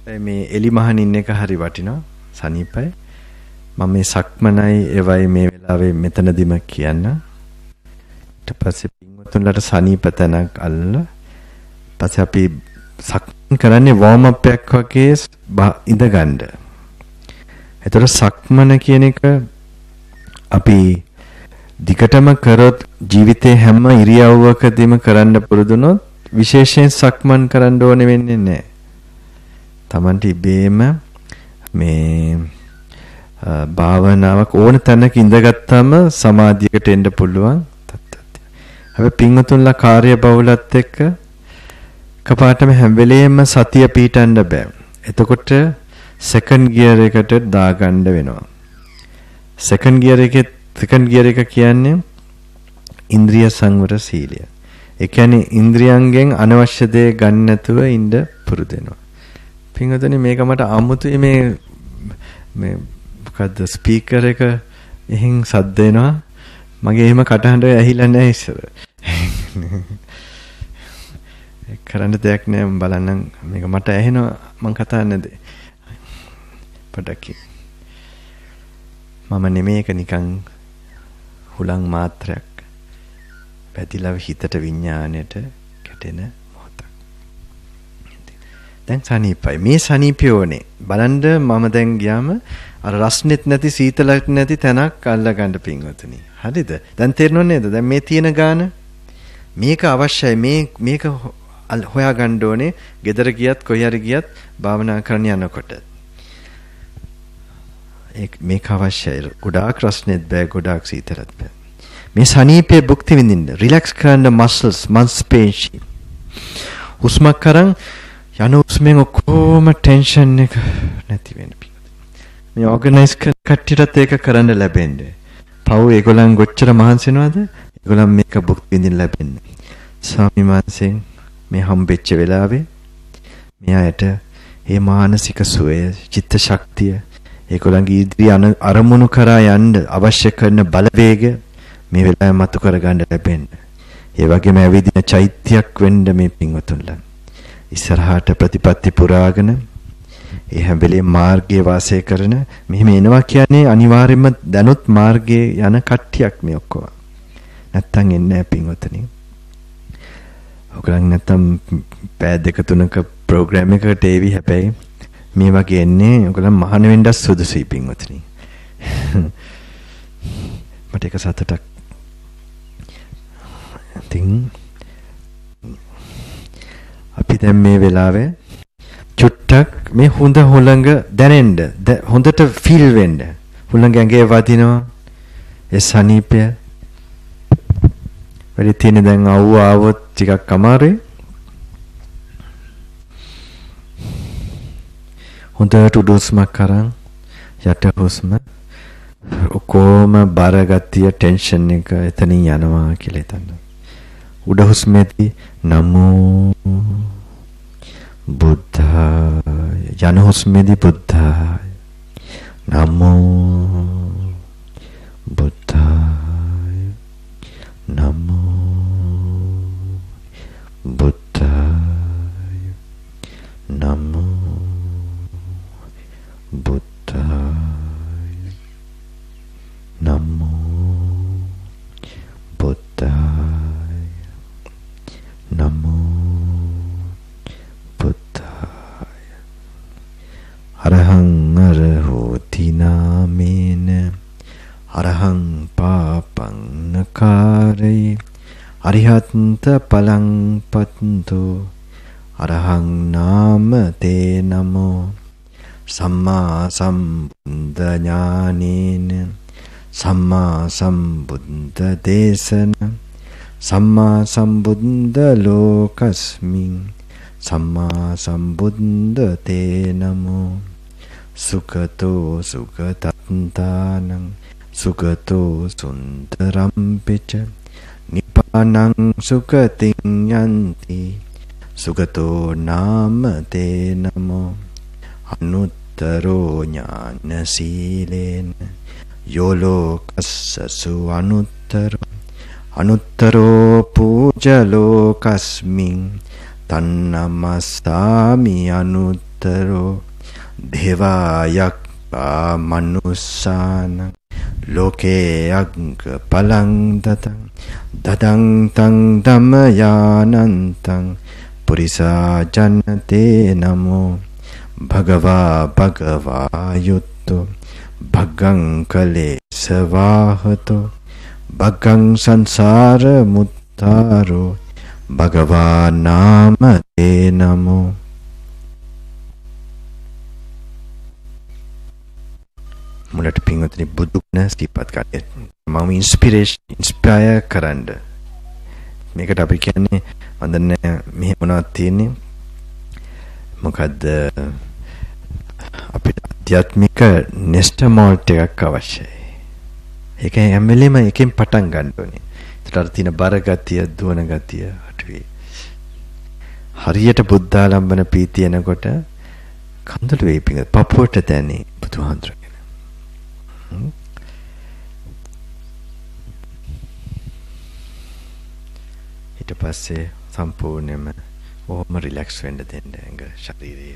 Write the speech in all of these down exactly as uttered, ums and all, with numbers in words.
මේ එලි මහනින් එක හරි වටිනවා සනීපයි. මම මේ සක්මනයි එවයි මේ වෙලාවේ මෙතනදිම කියන්න. ඊට පස්සේ පින්වතුන්ලට සනීප තැනක් අල්ලලා පස්සේ අපි සක්මන් කරන්නේ වෝම් අප් එකක් වගේ ඉඳ ගන්න. ඒතර සක්මන කියන එක අපි දිගටම කරොත් ජීවිතේ හැම ඉරියව්වකදීම කරන්න පුරුදුනොත් විශේෂයෙන් සක්මන් කරන්න ඕනේ වෙන්නේ නැහැ. Tamanට ඉබේම මේ භාවනාවක් ඕන තැනක ඉඳගත්තාම සමාධියකට එන්න පුළුවන් තත්ත්වයක්. හැබැයි පින්වතුන්ලා කාර්ය බහුලත් එක්ක කපාටම හැම වෙලේම සතිය පීටන්න බෑ. එතකොට සෙකන්ඩ් ගියර් එකට දාගන්න වෙනවා. සෙකන්ඩ් ගියර් එකේ සෙකන්ඩ් ගියර් එක කියන්නේ ඉන්ද්‍රිය සංවර සීලය. ඒ කියන්නේ ඉන්ද්‍රියයන්ගෙන් අනවශ්‍ය දේ ගන්න නැතුව ඉන්න පුරුදු වෙනවා. පින්වතුනි මේක මට අමුතුයි මේ මේ මොකද්ද ස්පීකර් එක එහෙන් සද්ද එනවා. මගේ එහෙම කටහඬ ඇහිලා නැහැ ඉස්සර. ඒක කරන්න දෙයක් නෑ බලන්න මේක මට ඇහෙනවා මං කතා නැද. පොඩක් මම නෙමෙයි ඒක නිකන් හුලං මාත්‍රයක්. පැතිලා හිතට විඥාණයට කැටෙන මොහොතක්. දැන් සනීපයි. මේ සනීපයෝනේ බලන්න මම දැන් ගියාම අර රස්නෙත් නැති සීතලක් නැති තැනක් අල්ල ගන්න පින්වතුනි. හරිද? දැන් තේරෙනව නේද? දැන් මේ තියෙන ගාන මේක අවශ්‍යයි. මේ මේක හොයා ගන්න ඕනේ. ගෙදර ගියත් කොහේ හරි ගියත් භාවනා කරන්න යනකොට. ඒක මේක අවශ්‍යයි. ගොඩාක් රස්නෙත් බෑ ගොඩාක් සීතලත් බෑ. මේ සනීපේ භුක්ති විඳින්න රිලැක්ස් කරන්න මස්ල්ස් මාංශපේශී හුස්මක් කරන් යන හුස්මෙන් ඔක්කොම ටෙන්ෂන් එක නැති වෙන්න පිටු මේ ඕගනයිස් කට්ටියට ඒක කරන්න ලැබෙන්නේ පව් ඒගොල්ලන් කොච්චර මහන්සි වෙනවද ඒගොල්ලන් මේක භුක්ති විඳින්න ලැබෙන්නේ ස්වාමි මාංශෙන් මේ හම්බෙච්ච වෙලාවේ මෙයාට මේ මානසික සුවය චිත්ත ශක්තිය ඒගොල්ලන්ගේ ඉදිරි අරමුණු කරා යන්න අවශ්‍ය කරන බලවේග මේ වෙලාවෙ මතු කරගන්න ලැබෙන්න. ඒ වගේම ඇවිදින චෛත්‍යයක් වෙන්න මේ පින්වතුන්ලා. ඉස්සරහට ප්‍රතිපත්ති පුරාගෙන ඒ හැම වෙලේම මාර්ගයේ වාසය කරන මෙහෙම එනවා කියන්නේ අනිවාර්යයෙන්ම දැනුත් මාර්ගයේ යන කට්ටියක් මේ ඔක්කොම. නැත්තම් එන්නේ නැහැ පින්වතුනි. ඔයගොල්ලන් නැත්තම් පැය දෙක තුනක ප්‍රෝග්‍රෑම් එකකට ඒවි හැබැයි මේ වගේ එන්නේ ඔයගොල්ලන් මහාන වෙන්නත් සුදුසුයි පින්වතුනි. මට ඒක සතුටක්. ඉතින් අපි දැන් මේ වෙලාවේ චුට්ටක් මේ හොඳ හොළඟ දැනෙන්න හොඳට ෆීල් වෙන්න හොළඟ ඇඟේ වදිනවා ඒ සනීපය වැඩි තියෙන දැන් ආව ආවොත් ටිකක් අමාරුයි හොඳට උඩ හුස්මක් කරන් යට හුස්ම ඔක්කොම බර ගතිය ටෙන්ෂන් එක එතනින් යනවා කියලා හිතන්න. උඩ හුස්මේදී නමෝ බුද්ධාය යන හුස්මේදී බුද්ධාය නමෝ බුද්ධාය නමෝ බුද්ධාය නමෝ බුද්ධාය නමෝ බුද්ධාය නමෝ බුද්ධාය අරහං අරහෝති නාමේන අරහං පාපං නකාරේ අරිහත්ත පලං පත්තු අරහං නාම තේ නමෝ සම්මා සම්බුද්ධ ඥානේන සම්මා සම්බුද්ධ දේශන සම්මා සම්බුද්ධ ලෝකස්මින් සම්මා සම්බුද්ධ තේ නමෝ සුඛතෝ සුඛතත්තානං සුඛතෝ සුන්දරම් පිච නිපානං සුඛතින් යන්ති සුඛතෝ නාම තේ නමෝ අනුත්තරෝ ඥාන සීලේන යෝලෝකස්සසු අනුත්තරෝ අනුත්තරෝ පූජලෝකස්මින් තන්නමස්සාමි අනුත්තරෝ උත්තරෝ දේවායක් මනුස්සාන ලෝකේ අග්ග පලං දතං දදං තං ධම්මයානන්තං පුරිසා ජනතේ නමෝ භගවා භගවා යුත්තෝ භගං කලේසවාහතෝ භගං සංසාර මුත්තාරෝ භගවා නාම තේ නමෝ. මුලට පින්වතුනි බුදු ගුණ සිහිපත් කරන්න මම ඉන්ස්පිරේෂන් ඉන්ස්පයර් කරන්න මේකට අපි කියන්නේ මම දන්නේ මෙහෙ මොනවද තියෙන්නේ මොකද්ද අපිට ආධ්‍යාත්මික නෙස්ටමෝල්ට් එකක් අවශ්‍යයි. ඒක හැම වෙලෙම එකෙන් පටන් ගන්න ඕනේ. ඒතර අර තියෙන බර ගතිය දුවන ගතිය අටුවේ හරියට බුද්ධාලම්බන පීතිය එනකොට කඳුළු වෙයි පිංග පපුවට දැනේ බුදුහාඳුර ඊට පස්සේ සම්පූර්ණයෙන්ම ඕම රිලැක්ස් වෙන්න දෙන්න ඇඟ ශරීරය.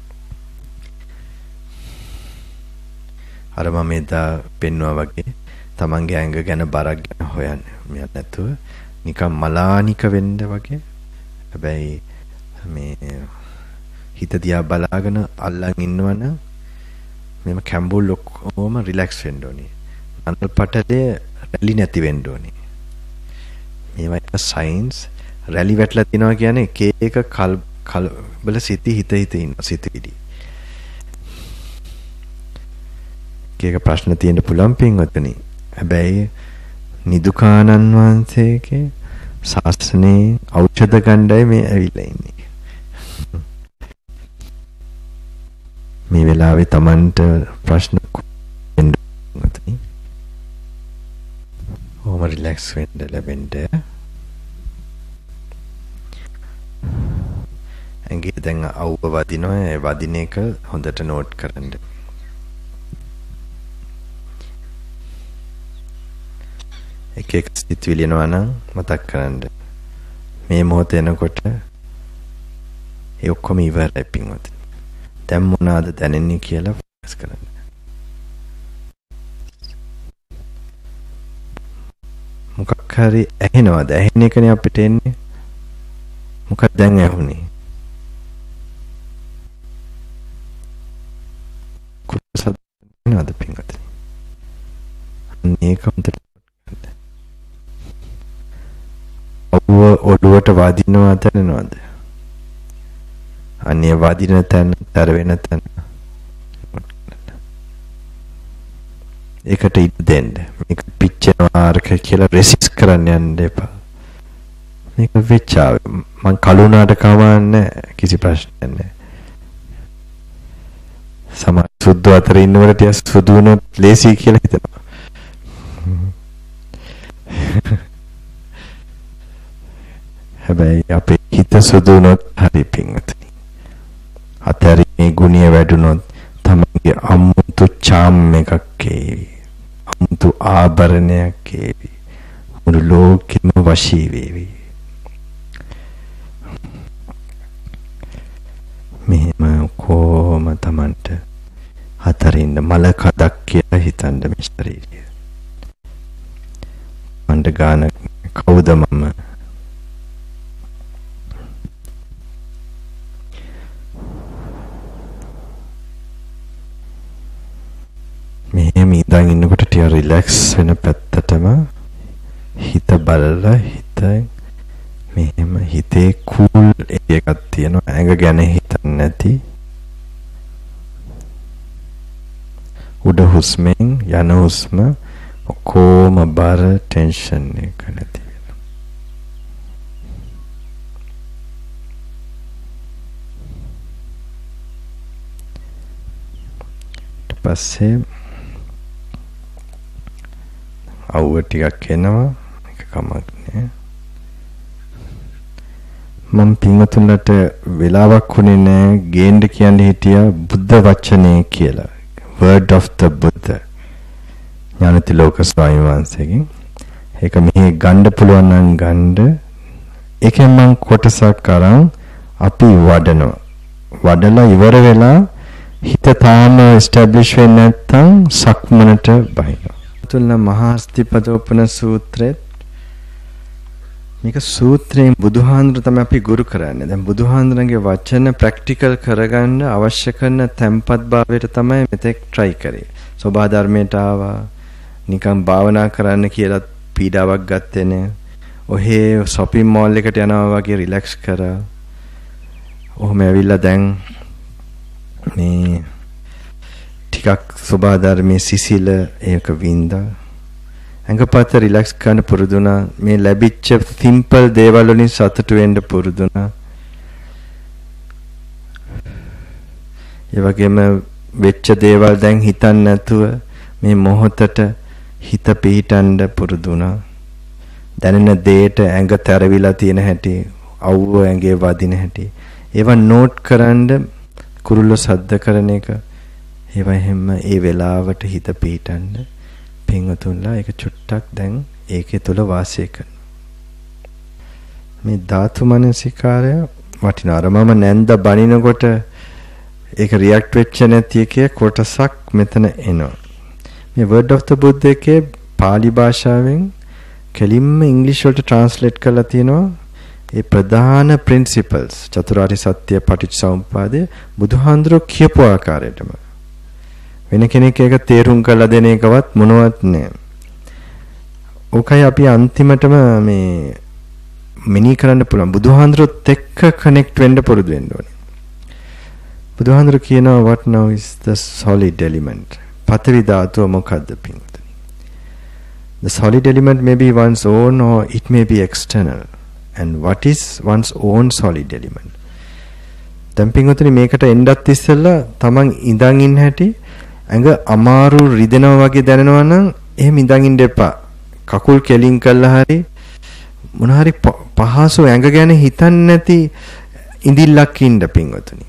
අර මම එදා පෙන්වුවා වගේ තමන්ගේ ඇඟ ගැන බරක් ගැන හොයන්න මෙයක් නැතුව නිකන් මලානික වෙන්න වගේ. හැබැයි මේ හිත දිහා බලාගෙන අල්ලන් ඉන්නවනම් මෙම කැම්බුල් ඔක්කොම රිලැක්ස් වෙන්න ඕනේ. අනල් පටලේ රැලි නැති වෙන්න ඕනේ. මේවා එක සයින්ස් රැලි වැටලා තිනවා කියන්නේ එක එක කල් කලබල සිටි හිත හිත ඉන්න සිටවිලි. එක ප්‍රශ්න තියෙන්න පුළුවන් පින්වත්නි. හැබැයි නිදුකානන් වහන්සේගේ ශාස්ත්‍රයේ ඖෂධ ගණ්ඩායම මේ ඇවිල්ලා ඉන්නේ. මේ වෙලාවේ Tamanට ප්‍රශ්න නැති. ඕම රිලැක්ස් වෙන්න ලැබෙන්න. ඇඟේ දැන් අවුව වදිනවා. ඒ වදින එක හොඳට නෝට් කරන්න. එක එක සිතුවිලි එනවා නම් මතක් කරන්න. මේ මොහොත එනකොට ඒ ඔක්කොම ඉවරයි පින්වත්නි. දැන් මොනවාද දැනෙන්නේ කියලා ෆෝකස් කරන්න. මොකක් හරි ඇහෙනවද? ඇහෙන එකනේ අපිට එන්නේ. මොකක්ද දැන් ඇහුනේ? කුසද නේද පින්වත්නි? මේක හොඳට ඔළුවට වදිනවා දැනෙනවද? අනේ වදින තැන තර වෙන තැන ඒකට ඉඩ දෙන්න. මේක පිච්චෙනවා ආරක කියලා රෙසිස් කරන්න යන්න එපා. මේක වෙච්චාව මං කලුණාට කවන්නේ කිසි ප්‍රශ්නයක් නැහැ. සමහර සුදු අතර ඉන්නවට ටික සුදු වුණොත් ලේසි කියලා හිතනවා. හැබැයි අපේ හිත සුදු වුණොත් හරි පිංගුතුනි. අතරින් ගුණිය වැඩුණොත් තමන්ගේ අමුතු චාම් එකක් ඒවි. අමුතු ආභරණයක් ඒවි. මුළු ලෝකෙම වශී වේවි. මෙහෙම කොහොම තමන්ට අතරින් මල කඩක් කියලා හිතන්න මේ ශරීරය. අඬ ගාන කවුද මම? මෙහෙම ඉඳන් ඉන්නකොට ටික රිලැක්ස් වෙන පැත්තටම හිත බලලා හිත මෙහෙම හිතේ කූල් එකක් තියෙනවා. ඇඟ ගැන හිතන්නේ නැති. උඩ හුස්මෙන් යන හුස්ම ඔක්කොම බර ටෙන්ෂන් එක නැති වෙනවා. ඊට පස්සේ අවුව ටිකක් එනවා. ඒක කමක් නෑ. මම පින්වතුන්ට වෙලාවක් වුණේ නෑ ගේන්න කියන්නේ හිටියා බුද්ධ වචනේ කියලා. word of the Buddha. ඥානතිලෝක ස්වාමීන් වහන්සේගෙන්. ඒක මෙහි ගන්න පුළුවන් නම් ගන්න. ඒකෙන් මම කොටසක් අරන් අපි වඩනවා. වඩලා ඉවර වෙලා හිත තාම ස්ටැබ්ලිෂ් වෙන්නේ නැත්නම් සක්මනට බහිනවා. තුල මහා ස්තිපදෝපන සූත්‍රෙත් මේක සූත්‍රයෙන් බුදුහාඳුර තමයි අපි ගුරු කරන්නේ. දැන් බුදුහාඳුරගේ වචන ප්‍රැක්ටිකල් කරගන්න අවශ්‍ය කරන තැම්පත් භාවයට තමයි මෙතෙක් try කරේ. සෝභා ධර්මයට ආවා. නිකන් භාවනා කරන්න කියලා පීඩාවක් ගත්තේ නෑ. ඔහේ shopping mall එකට යනවා වගේ රිලැක්ස් කරා. ඔහොම ඇවිල්ලා දැන් මේ ටිකක් සෝභා ධර්මයේ සිසිල ඒක වින්දා. අංගපත රිලැක්ස් කරන්න පුරුදුනා. මේ ලැබිච්ච සිම්පල් දේවල් වලින් සතුටු වෙන්න පුරුදුනා. ඒ වගේම වෙච්ච දේවල් දැන් හිතන්නේ නැතුව මේ මොහොතට හිත පිහිටන්න පුරුදුනා. දැනෙන දෙයට ඇඟ තරවිලා තියෙන හැටි, අවුව ඇඟේ වදින හැටි, ඒවා නෝට් කරන්න කුරුල්ල සද්ද කරන එක. ඒවා හැම ඒ වෙලාවට හිත පිහිටන්න පින්වතුන්ලා ඒක චුට්ටක් දැන් ඒකේ තුල වාසය කරනවා. මේ ධාතු මනසිකාරය වටිනවා. අර මම නැන්ද බනිනකොට ඒක රියැක්ට් වෙච්ච නැති එකේ කොටසක් මෙතන එනවා. මේ word of the Buddha එකේ පාලි භාෂාවෙන් කෙලින්ම ඉංග්‍රීසි වලට ට්‍රාන්ස්ලේට් කරලා තියෙනවා. ඒ ප්‍රධාන principles චතුරාර්ය සත්‍ය පටිච්චසමුප්පාදය බුදුහාඳුරෝ කියපු ආකාරයටම වෙන කෙනෙක් ඒක තේරුම් කරලා දෙන එකවත් මොනවත් නෑ. ඕකයි අපි අන්තිමටම මේ මිනී කරන්න පුළුවන්. බුදුහාඳුරොත් එක්ක කනෙක්ට් වෙන්න පුරුදු වෙන්න ඕනේ. බුදුහාඳුර කියනවා what now is the solid element. පඨවි ධාතුව මොකද්ද පින්වතුනි? The solid element may be one's own or it may be external. And what is one's own solid element? දැන් පින්වතුනි මේකට එන්නත් ඉස්සෙල්ලා තමන් ඉඳන් ඉන්න හැටි ඇඟ අමාරු රිදෙනවා වගේ දැනෙනවා නම් එහෙම ඉඳන් ඉන්න එපා. කකුල් කෙලින් කළා හරි මොන හරි පහසු ඇඟ ගැන හිතන්නේ නැති ඉඳිල්ලක් ඉන්න පින්වතුනි.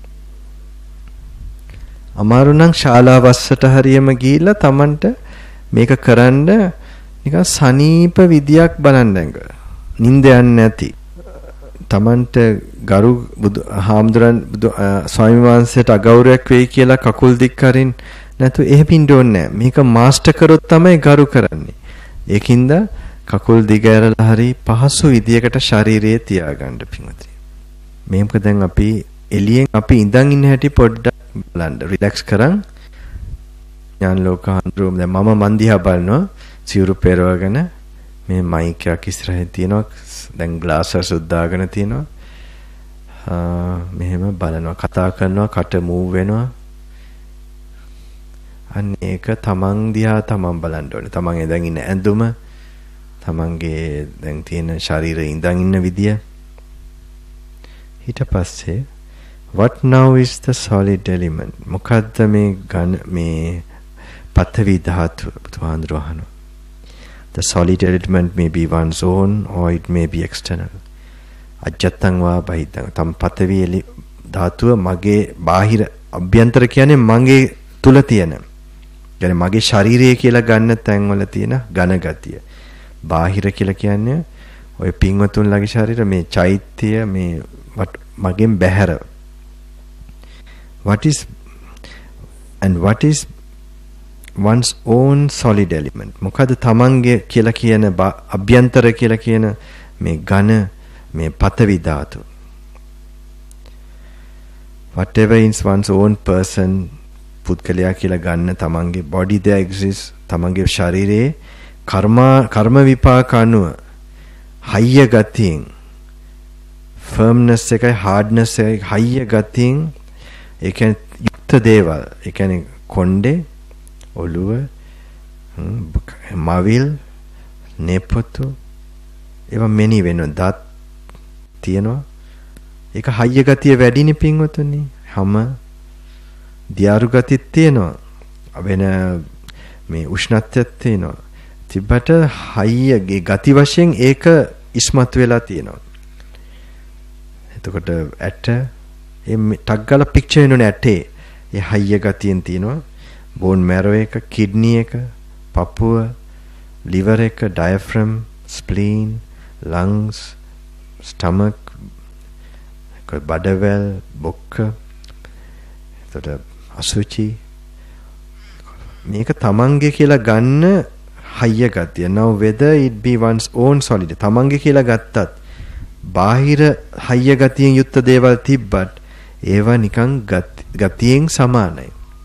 අමාරු නම් ශාලාවස්සට හරියම ගිහිල්ලා තමන්ට මේක කරන්න නිකන් සනීප විදියක් බලන්න ඇඟ. නිින්ද යන්නේ නැති. තමන්ට ගරු බුදු හාමුදුරන් ස්වාමීන් වහන්සේට අගෞරවයක් වෙයි කියලා කකුල් දික් කරින් නැතු එහෙම ඉන්න ඕනේ නැහැ. මේක මාස්ටර් කරොත් තමයි ගරු කරන්නේ. ඒකින්ද කකුල් දිග ඇරලා හරි පහසු විදියකට ශරීරයේ තියාගන්න පිංගුතුනි. මේක දැන් අපි එළියෙන් අපි ඉඳන් ඉන්න හැටි පොඩ්ඩක් බලන්න. රිලැක්ස් කරන් ඥාන ලෝකහඳුරම දැන් මම මන් දිහා බලනවා සිවුරු පෙරවගෙන මේ මයික් එකක් ඉස්සරහින් තියෙනවා. දැන් ග්ලාස් එක සුද්දාගෙන තියෙනවා. මෙහෙම බලනවා, කතා කරනවා, කට මූව් වෙනවා. අන්න ඒක තමන් දිහා තමන් බලන්න ඕනේ. තමන් එදන් ඉන්න ඇඳුම, තමන්ගේ දැන් තියෙන ශරීරයේ ඉඳන් ඉන්න විදිය. ඊට පස්සේ what now is the solid element? මොකද්ද මේ ඝන මේ පඨවි ධාතුව බුදුහාඳුර වහනවා. The solid element may be one's own or it may be external. අජත්තං වා බහිද්දං. තම පඨවි එලි ධාතුව මගේ බාහිර අභ්‍යන්තර කියන්නේ මගේ තුල තියෙන. يعني මගේ ශරීරය කියලා ගන්න තැන්වල තියෙන ඝන ගතිය. බාහිර කියලා කියන්නේ ඔය පින්වතුන්ලගේ ශරීර මේ චෛත්‍ය මේ මගෙන් බැහැර. What is and what is one's own solid element? මොකද තමන්ගේ කියලා කියන අභ්‍යන්තර කියලා කියන මේ ඝන මේ පඨවි ධාතු. Whatever is one's own person පුද්ගලයා කියලා ගන්න තමන්ගේ body there exists. තමන්ගේ ශරීරයේ කර්ම කර්ම විපාක අනුව හයිය ගතියෙන් firmness එකයි hardness එකයි හයිය ගතියෙන් ඒ කියන්නේ යුක්ත දේවල්. ඒ කියන්නේ කොණ්ඩේ, ඔළුව, මවිල්, නෙපොතු ඒවා මෙනි වෙනවා. දත් තියෙනවා. ඒක හයිය ගතිය වැඩිනේ පින්වතුනි. හැම දියාරු ගතියක් තියෙනවා. වෙන මේ උෂ්ණත්වයක් තියෙනවා. තිබ්බට හයියගේ ගති වශයෙන් ඒක ඉස්මතු වෙලා තියෙනවා. එතකොට ඇට ඒ ටක් ගාලා පික්චර් වෙනුනේ ඇටේ. ඒ හයිය ගතියෙන් තියෙනවා. බෝන් මැරෝ එක, කිඩ්නි එක, පපුව, liver එක, diaphragm, spleen, lungs, stomach, බඩවැල්, බොක්ක, එතකොට අසුචි මේක තමන්ගේ කියලා ගන්න හයිය ගතිය. Now whether it be one's own solid තමන්ගේ කියලා ගත්තත් බාහිර හයිය ගතියෙන් යුක්ත දේවල් තිබ්බත් ඒවා නිකන් ගතියෙන් සමානයි.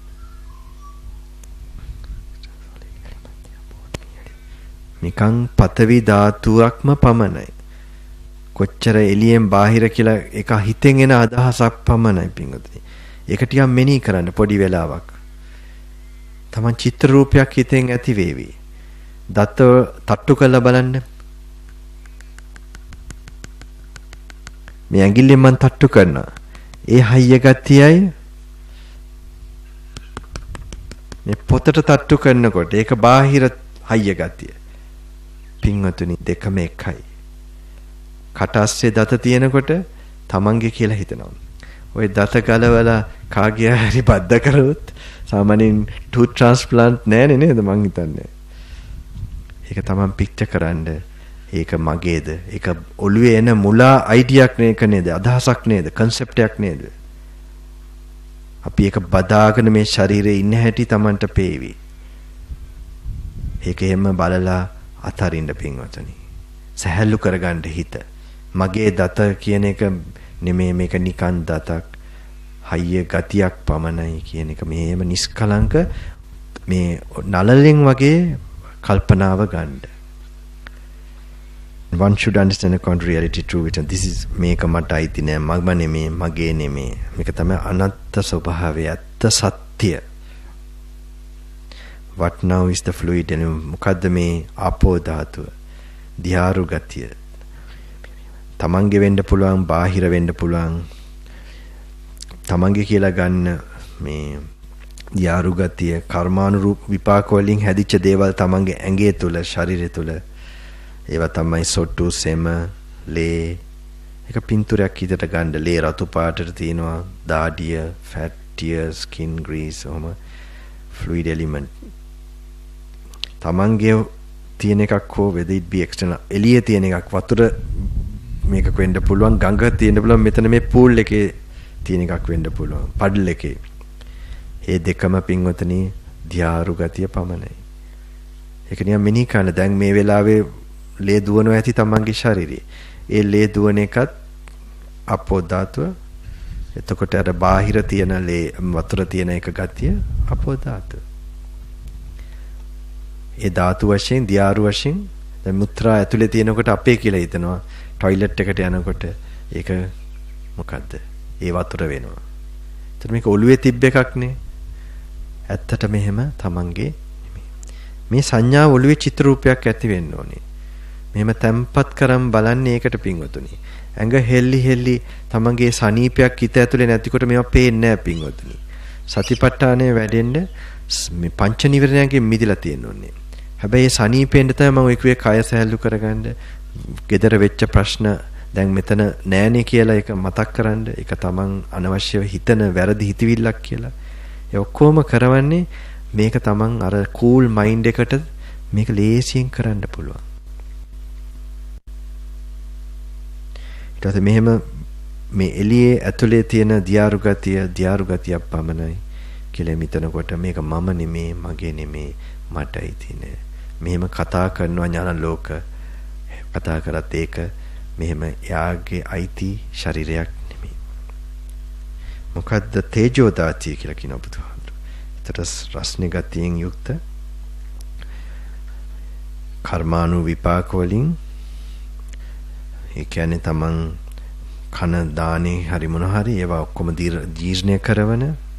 නිකන් පතවි ධාතුවක්ම පමණයි. කොච්චර එළියෙන් බාහිර කියලා එක හිතෙන් එන අදහසක් පමණයි පින්වතුනි. ඒක ටිකක් මෙනෙහි කරන්න පොඩි වෙලාවක්. තමන් චිත්‍ර රූපයක් හිතෙන් ඇති වේවි. දත තට්ටු කරලා බලන්න. මේ ඇඟිල්ලෙන් මම තට්ටු කරනවා. ඒ හයිය ගතියයි මේ පොතට තට්ටු කරනකොට ඒක බාහිර හයිය ගතිය. පින්වතුනි දෙකම එකයි. කට අස්සේ දත තියෙනකොට තමන්ගේ කියලා හිතනවා. ඔය දත ගලවලා කාගේ හරි බද්ද කරොත් සාමාන්‍යයෙන් ටූත් ට්‍රාන්ස්ප්ලාන්ට් නෑනේ නේද මං හිතන්නේ. ඒක තමන් පික්චර් කරන්න. ඒක මගේද? ඒක ඔළුවේ එන මුලා අයිඩියක් නේක නේද? අදහසක් නේද? කන්සෙප්ටයක් නේද? අපි ඒක බදාගෙන මේ ශරීරේ ඉන්න හැටි තමන්ට පේවි. ඒක එහෙම බලලා අතරින්න පින්වතුනි. සහැල්ලු කරගන්න හිත. මගේ දත කියන එක නෙමෙයි මේක නිකන් දතක්. හයිය ගතියක් පමණයි කියන එක මේම නිස්කලංක මේ නලලෙන් වගේ කල්පනාව ගන්න. One should understand the contrary reality true it and this is මේක මට අයිති නෑ මම නෙමේ මගේ නෙමේ මේක තමයි අනත්ත් ස්වභාවය ඇත්ත සත්‍ය. What now is the fluid and මොකද්ද මේ ආපෝ ධාතුව දියාරු ගතිය. තමන්ගේ වෙන්න පුළුවන් බාහිර වෙන්න පුළුවන් තමන්ගේ කියලා ගන්න මේ දියාරු ගතිය කර්මානුරූප විපාක වලින් හැදිච්ච දේවල් තමන්ගේ ඇඟේ තුල ශරීරය තුල ඒවා තමයි සොට්ටු සෙම ලේ එක පින්තූරයක් හිතට ගන්න ලේ රතු පාටට තියෙනවා දාඩිය ෆැට් ටියර් ස්කින් ග්‍රීස් ඔහම ෆ්ලුයිඩ් එලිමන්ට් තමන්ගේ තියෙන එකක් හෝ whether it be external එළියේ තියෙන එකක් වතුර මේක වෙන්න පුළුවන් ගඟ තියෙන්න පුළුවන් මෙතන මේ පූල් එකේ තියෙන එකක් වෙන්න පුළුවන් පඩල් එකේ මේ දෙකම පින්වතනි දියාරු ගතිය පමණයි. ඒක නිකන් මිනි කන දැන් මේ වෙලාවේ ලේ දුවනවා ඇති තමන්ගේ ශරීරේ. ඒ ලේ දුවන එකත් අපෝ ධාතුව. එතකොට අර බාහිර තියෙන ලේ වතුර තියෙන එක ගතිය අපෝ ධාතුව. ඒ ධාතු වශයෙන් දියාරු වශයෙන් දැන් මුත්‍රා ඇතුලේ තියෙනකොට අපේ කියලා හිතනවා. টয়ලට් එකට යනකොට ඒක මොකද්ද? ඒ වතුර වෙනවා. එතන මේක ඔළුවේ තිබ්බ එකක් නේ. ඇත්තට මෙහෙම තමන්ගේ මේ සංඥා ඔළුවේ චිත්‍ර රූපයක් ඇති වෙන්න ඕනේ. මෙහෙම තැම්පත් කරන් බලන්නේ ඒකට පින්වතුනි. ඇඟ හෙල්ලි හෙල්ලි තමන්ගේ සනීපයක් හිත ඇතුලේ නැතිකොට මේවා පේන්නේ නැහැ පින්වතුනි. සතිපට්ඨානය වැඩෙන්න මේ පංච නිවරණයන්ගෙන් මිදලා තියෙන්න ඕනේ. හැබැයි සනීපෙන්න තමයි මම ඔය කිව්වේ කය සැහැල්ලු කරගන්න. gedara වෙච්ච ප්‍රශ්න දැන් මෙතන නෑනේ කියලා ඒක මතක් කරන්න. ඒක තමන් අනවශ්‍යව හිතන වැරදි හිතවිල්ලක් කියලා. ඒ ඔක්කොම කරවන්නේ මේක තමන් අර කූල් මයින්ඩ් එකට මේක ලේසියෙන් කරන්න පුළුවන්. ඊට පස්සේ මෙහෙම මේ එළියේ ඇතුලේ තියෙන දියාරු ගතිය දියාරු ගතියක් පමණයි කියලා මිතනකොට මේක මම නෙමේ මගේ නෙමේ මටයි තියෙන්නේ. මෙහෙම කතා කරනවා ඥාන ලෝක කතා කරත් ඒක මෙහෙම යාගේ අයිති ශරීරයක් නෙමේ. මොකද්ද තේජෝ දාතිය කියලා කියන බුදුහාමුදුරුවෝ. ඒතර රස්නේ ගතියෙන් යුක්ත කර්මානු විපාක වලින් ඒ කියන්නේ තමන් කන දානේ හරි මොන හරි ඒවා ඔක්කොම ජීර්ණය කරවන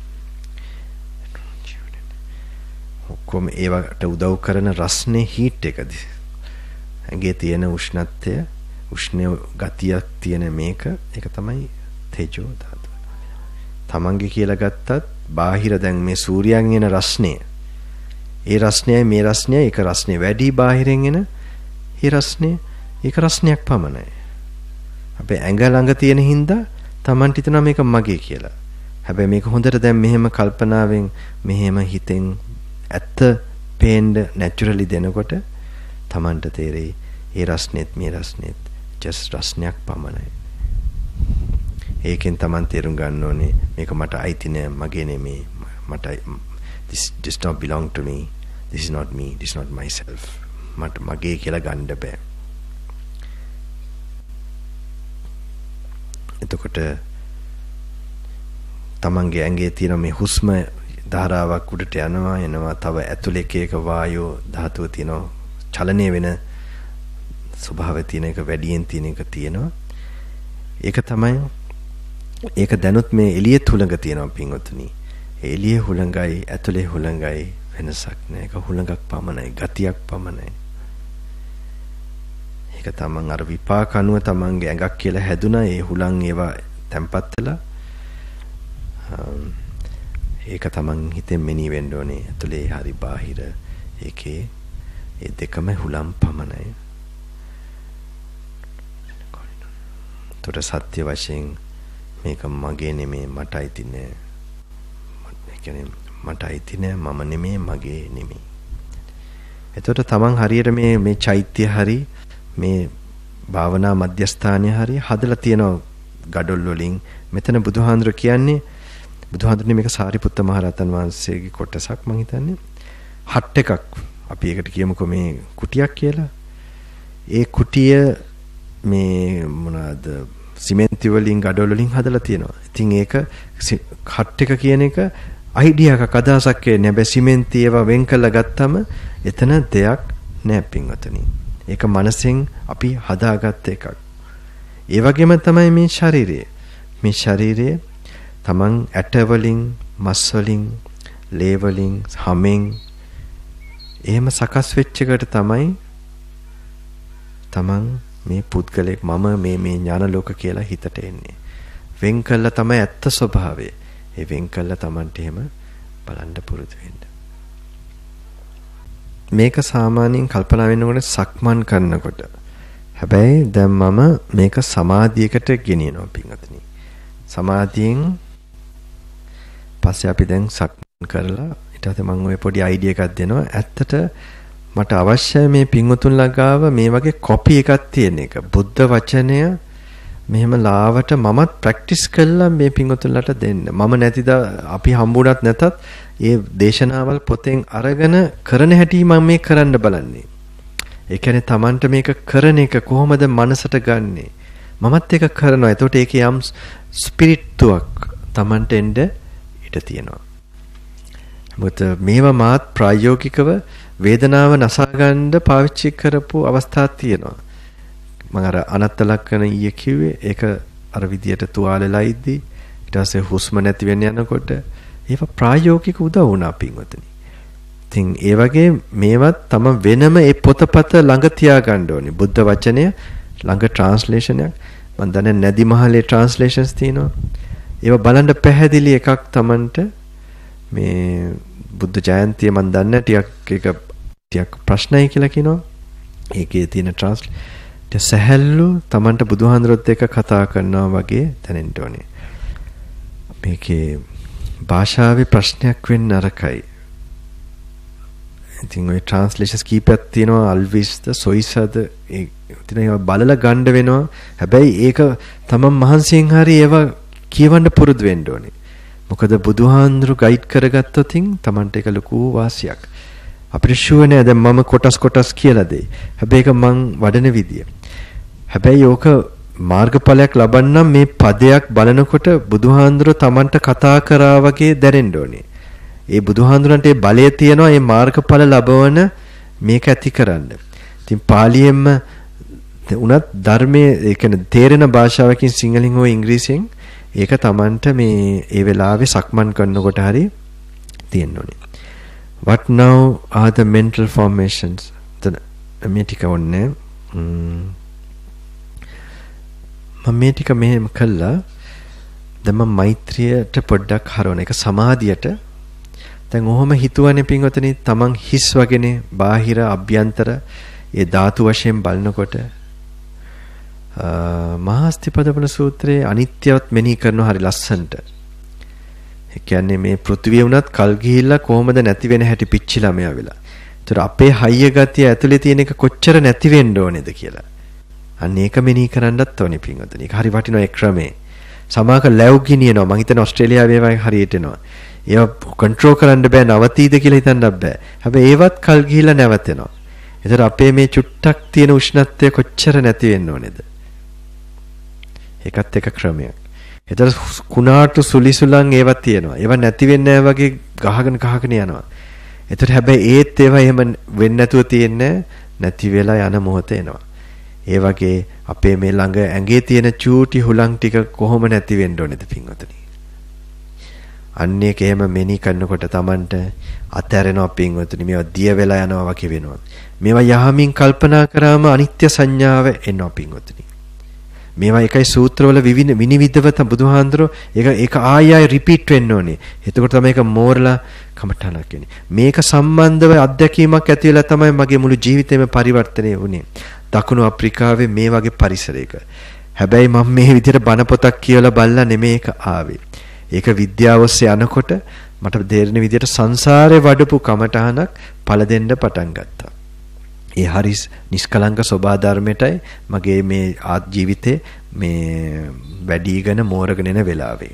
ඔක්කොම ඒවට උදව් කරන රස්නේ හීට් එකද ඇඟේ තියෙන උෂ්ණත්වය උෂ්ණ ගතියක් තියෙන මේක ඒක තමයි තේජෝ ධාතුව. තමන්ගේ කියලා ගත්තත් බාහිර දැන් මේ සූර්යයන් එන රස්නේ ඒ රස්නයයි මේ රස්නයයි ඒක රස්නේ වැඩි බාහිරෙන් එන ඒ රස්නේ ඒක රස්නයක් පමණයි. අපේ ඇඟ ළඟ තියෙන හින්දා තමන්ට හිතනවා මේක මගේ කියලා. හැබැයි මේක හොඳට දැන් මෙහෙම කල්පනාවෙන් මෙහෙම හිතෙන් ඇත්ත පේන්න නැචරලි දෙනකොට තමන්ට තේරෙයි ඒ රස්නෙත් මේ රස්නෙත් just රස්නයක් පමණයි. ඒකෙන් Taman තේරුම් ගන්න ඕනේ මේක මට අයිති නෑ මගේ නෙමෙයි මට this does not belong to me this is not me this is not myself මට මගේ කියලා ගන්න බෑ. එතකොට තමන්ගේ ඇඟේ තියෙන මේ හුස්ම ධාරාවක් උඩට යනවා එනවා තව ඇතුලේ එක එක වායෝ ධාතුව තියෙනවා චලනය වෙන ස්වභාවය තියෙන එක වැඩියෙන් තියෙන එක තියෙනවා. ඒක තමයි ඒක දැනුත් මේ එළියේ හුළඟ තියෙනවා පින්වතුනි. ඒ එළියේ හුළඟයි ඇතුලේ හුළඟයි වෙනසක් නෑ. ඒක හුළඟක් පමණයි ගතියක් පමණයි. ඒක තමන් අර විපාක අනුව තමන්ගේ ඇඟක් කියලා හැදුනා ඒ හුළං ඒවා තැම්පත් වෙලා ඒක තමන් හිතෙන් මෙනී වෙන්න ඕනේ. ඇතුලේ හරි බාහිර ඒකේ ඒ දෙකම හුළම් පමණයි. තොට සත්‍ය වශයෙන් මේක මගේ නෙමේ මට අයිති නෑ. ඒ කියන්නේ මට අයිති නෑ මම නෙමේ මගේ නෙමේ. එතකොට තමන් හරියට මේ මේ චෛත්‍ය හරි මේ භාවනා මධ්‍යස්ථානය හරි හදලා තියෙන ගඩොල් වලින් මෙතන බුදුහාඳුර කියන්නේ බුදුහාඳුරනේ මේක සාරිපුත්ත මහරහතන් වහන්සේගේ කොටසක් මං හිතන්නේ හට් එකක් අපි ඒකට කියමුකෝ මේ කුටියක් කියලා. ඒ කුටිය මේ මොනවාද සිමෙන්ති වලින් ගඩොල් වලින් හදලා තියෙනවා. ඉතින් ඒක හට් එක කියන එක අයිඩියා එකක් අදහසක් කියන්නේ. හැබැයි සිමෙන්ති ඒවා වෙන් කරලා ගත්තම එතන දෙයක් නෑ පින්වතුනි. ඒක මනසෙන් අපි හදාගත්ත එකක්. ඒ වගේම තමයි මේ ශරීරය. මේ ශරීරය තමන් ඇට වලින්, මස් වලින්, ලේ වලින්, හමෙන් එහෙම සකස් වෙච්ච එකට තමයි තමන් මේ පුද්ගලෙක් මම මේ මේ ඥාන ලෝක කියලා හිතට එන්නේ. වෙන් කළා තමයි ඇත්ත ස්වභාවය. ඒ වෙන් කළා තමන්ට එහෙම බලන්න පුරුදු වෙන්න. මේක සාමාන්‍යයෙන් කල්පනා වෙනකොට සක්මන් කරනකොට. හැබැයි දැන් මම මේක සමාධියකට ගෙනියනවා පින්වතුනි. සමාධියෙන් පස්සේ අපි දැන් සක්මන් කරලා ඊට පස්සේ මම ඔය පොඩි අයිඩියා එකක් දෙනවා. ඇත්තට මට අවශ්‍යයි මේ පින්වතුන් ළඟාව මේ වගේ කොපි එකක් තියෙන එක. බුද්ධ වචනය මෙහෙම ලාවට මමත් ප්‍රැක්ටිස් කළා මේ පින්වතුන්ලට දෙන්න. මම නැතිද අපි හම්බුණත් නැතත් ඒ දේශනාවල් පොතෙන් අරගෙන කරන හැටි මම මේ කරන්න බලන්නේ. ඒ කියන්නේ Tamanට මේක කරන එක කොහොමද මනසට ගන්නෙ? මමත් ඒක කරනවා. එතකොට ඒකේ යම් ස්පිරිට්තුවක් Tamanට එන්න ඉඩ තියෙනවා. මොකද මේවා මාත් ප්‍රායෝගිකව වේදනාව නසා ගන්න පාවිච්චි කරපු අවස්ථා තියෙනවා. මම අර අනත්ත ලක්ෂණ ඊයේ කිව්වේ ඒක අර විදියට තුවාලෙලා ඉද්දි ඊට පස්සේ හුස්ම නැති වෙන්න යනකොට ඒවා ප්‍රායෝගික උදව් වුණා පින්වතුනි. ඉතින් ඒ වගේ මේවත් තම වෙනම ඒ පොතපත ළඟ තියා ගන්න ඕනේ. බුද්ධ වචනය ළඟ ට්‍රාන්ස්ලේෂන් එකක් මම දන්නේ නැදි මහලේ ට්‍රාන්ස්ලේෂන්ස් තියෙනවා. ඒවා බලන්න පැහැදිලි එකක් Tamanට මේ බුද්ධ ජයන්තිය මම දන්නේ ටිකක් ඒක ටිකක් ප්‍රශ්නයි කියලා කියනවා. ඒකේ තියෙන ට්‍රාන්ස්ලේට් සහැල්ලු Tamanට බුදුහාඳුරත් එක්ක කතා කරනවා වගේ දැනෙන්න ඕනේ. මේකේ භාෂාවේ ප්‍රශ්නයක් වෙන්න අරකයි. ඉතින් ඔය ට්‍රාන්ස්ලේෂන්ස් කීපයක් තියෙනවා අල්විස්ද සොයිසද ඒ තියෙනවා බලලා ගන්න වෙනවා. හැබැයි ඒක තමන් මහන්සියෙන් හරි ඒවා කියවන්න පුරුදු වෙන්න ඕනේ. මොකද බුදුහාඳුරු ගයිඩ් කරගත්තොත් තමන්ට ඒක ලොකු වාසියක්. අපිට ෂුවර් නෑ දැන් මම කොටස් කොටස් කියලා දෙයි. හැබැයි ඒක මං වඩන විදිය. හැබැයි ඕක මාර්ගඵලයක් ලබන්න මේ පදයක් බලනකොට බුදුහාඳුරු තමන්ට කතා කරා වගේ දැනෙන්න ඕනේ. ඒ බුදුහාඳුරන්ට ඒ බලය තියෙනවා මේ මාර්ගඵල ලබවන මේක ඇති කරන්න. ඉතින් පාලියෙන්ම උනත් ධර්මයේ ඒ කියන්නේ තේරෙන භාෂාවකින් සිංහලෙන් හෝ ඉංග්‍රීසියෙන් ඒක තමන්ට මේ ඒ වෙලාවේ සක්මන් කරනකොට හරි තියෙන්න ඕනේ. What now are the mental formations? මේ ටික ඔන්නේ මම මේ ටික මෙහෙම කළා. දැන් මම මෛත්‍රියට පොඩ්ඩක් හරවන එක සමාධියට. දැන් ඔහොම හිතුවනේ පින්වතුනි තමන් හිස් වගේනේ බාහිර අභ්‍යන්තර ඒ ධාතු වශයෙන් බලනකොට මහාස්තිපදපන සූත්‍රයේ අනිත්‍යවත් මෙනෙහි කරනවා හරි ලස්සනට. ඒ කියන්නේ මේ පෘථිවිය වුණත් කල් ගිහිල්ලා කොහොමද නැති වෙන හැටි පිච්චිලා මෙයා වෙලා. ඒතර අපේ හයිය ගතිය ඇතුලේ තියෙන එක කොච්චර නැති වෙන්න ඕනේද කියලා. අන්න ඒක මෙනෙහි කරන්නත් ඕනේ පින්වතුනි. ඒක හරි වටිනා ඒ ක්‍රමේ. සමාක ලැව් ගිනියනවා. මං හිතන්නේ ඕස්ට්‍රේලියාවේ වගේ හරියට එනවා. ඒවා කන්ට්‍රෝල් කරන්න බෑ, නවතීද කියලා හිතන්නත් බෑ. හැබැයි ඒවත් කල් ගිහිලා නැවතෙනවා. ඒතර අපේ මේ චුට්ටක් තියෙන උෂ්ණත්වය කොච්චර නැති වෙන්න ඕනේද? ඒකත් එක ක්‍රමයක්. ඒතර කුණාටු සුලිසුලන් ඒවා තියෙනවා. ඒවා නැති වෙන්නේ නැහැ වගේ ගහගෙන ගහගෙන යනවා. ඒතර හැබැයි ඒත් ඒවා එහෙම වෙන්නේ නැතුව තියෙන්නේ නැති වෙලා යන මොහොත එනවා. ඒ වගේ අපේ මේ ළඟ ඇඟේ තියෙන චූටි හුලං ටික කොහොම නැති වෙන්න ඕනේද පින්වතුනි? අන්න ඒක එහෙම මෙනි කරනකොට Tamanට අතහැරෙනවා පින්වතුනි. මේවා දිය වෙලා යනවා වගේ වෙනවා. මේවා යහමින් කල්පනා කරාම අනිත්‍ය සංඥාව එනවා පින්වතුනි. මේවා එකයි සූත්‍රවල විනිවිදව තම බුදුහාඳුරෝ ඒක ඒක ආය ආය රිපීට් වෙන්න ඕනේ. එතකොට තමයි ඒක මෝරලා කමඨාණක් වෙන්නේ. මේක සම්බන්ධව අත්දැකීමක් ඇති වෙලා තමයි මගේ මුළු ජීවිතේම පරිවර්තනය වුනේ. දකුණු අප්‍රිකාවේ මේ වගේ පරිසරයක. හැබැයි මම මේ විදිහට බණ පොතක් කියලා බලලා නෙමෙයි ඒක ආවේ. ඒක විද්‍යාව ඔස්සේ යනකොට මට තේරෙන විදිහට සංසාරේ වඩපු කමඨාණක් පළ දෙන්න පටන් ගත්තා. ඒ හරි නිෂ්කලංක සෝභා ධර්මයටයි මගේ මේ ආත් ජීවිතේ මේ වැඩිගෙන මෝරගෙන එන වෙලාවේ.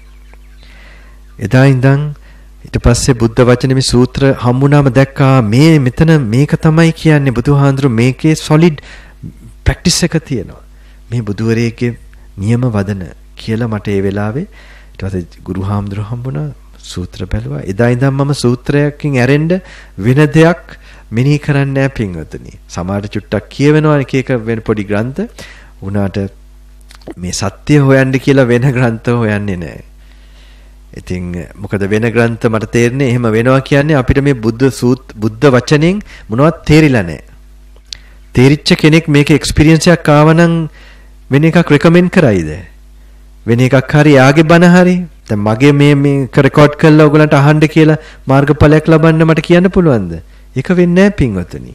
එදා ඉඳන් ඊට පස්සේ බුද්ධ වචනේ මේ සූත්‍ර හම්බුනාම දැක්කා මේ මෙතන මේක තමයි කියන්නේ බුදුහාඳුරු මේකේ solid practice එක තියෙනවා. මේ බුදුවරයෙක්ගේ නියම වදන කියලා මට ඒ වෙලාවේ ඊට පස්සේ ගුරු හාමුදුරුවෝ හම්බුණා සූත්‍ර බැලුවා. එදා ඉඳන් මම සූත්‍රයකින් ඇරෙන්න වෙන දෙයක් මෙනෙහි කරන්නේ නැහැ පින්වතුනි. සමහර චුට්ටක් කියවෙනවා එක එක වෙන පොඩි ග්‍රන්ථ උනාට මේ සත්‍ය හොයන්න කියලා වෙන ග්‍රන්ථ හොයන්නේ නැහැ. ඉතින් මොකද වෙන ග්‍රන්ථ මට තේරෙන්නේ එහෙම වෙනවා කියන්නේ අපිට මේ බුද්ධ සූත් බුද්ධ වචනෙන් මොනවත් තේරිලා නැහැ. තේරිච්ච කෙනෙක් මේක එක්ස්පීරියන්ස් එකක් ආවනම් වෙන එකක් රෙකමෙන්ඩ් කරයිද? වෙන එකක් හරි යාගේ බණ හරි දැන් මගේ මේ මේක රෙකෝඩ් කරලා ඔයගලන්ට අහන්න කියලා මාර්ගඵලයක් ලබන්න මට කියන්න පුළුවන්ද? ඒක වෙන්නේ නැහැ පින්වතුනි.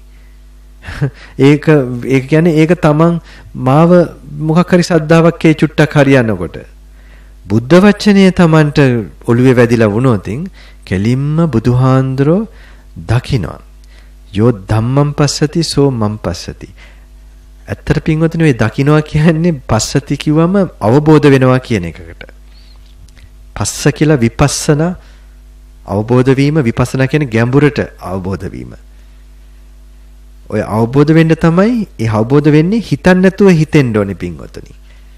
ඒක ඒක කියන්නේ ඒක තමන් මාව මොකක් හරි සද්ධාාවක් ඒ චුට්ටක් හරියනකොට බුද්ධ වචනේ තමන්ට ඔළුවේ වැදිලා වුණොතින් කෙලින්ම බුදුහාඳුරෝ දකින්නවා. යෝ ධම්මං පස්සති සෝ මං පස්සති. ඇත්තට පින්වතුනි මේ දකින්නවා කියන්නේ පස්සති කිව්වම අවබෝධ වෙනවා කියන එකකට. පස්ස කියලා විපස්සනා අවබෝධ වීම විපස්සනා කියන්නේ ගැඹුරට අවබෝධ වීම. ඔය අවබෝධ වෙන්න තමයි ඒ අවබෝධ වෙන්නේ හිතන්න නැතුව හිතෙන්න ඕනේ පින්වතුනි.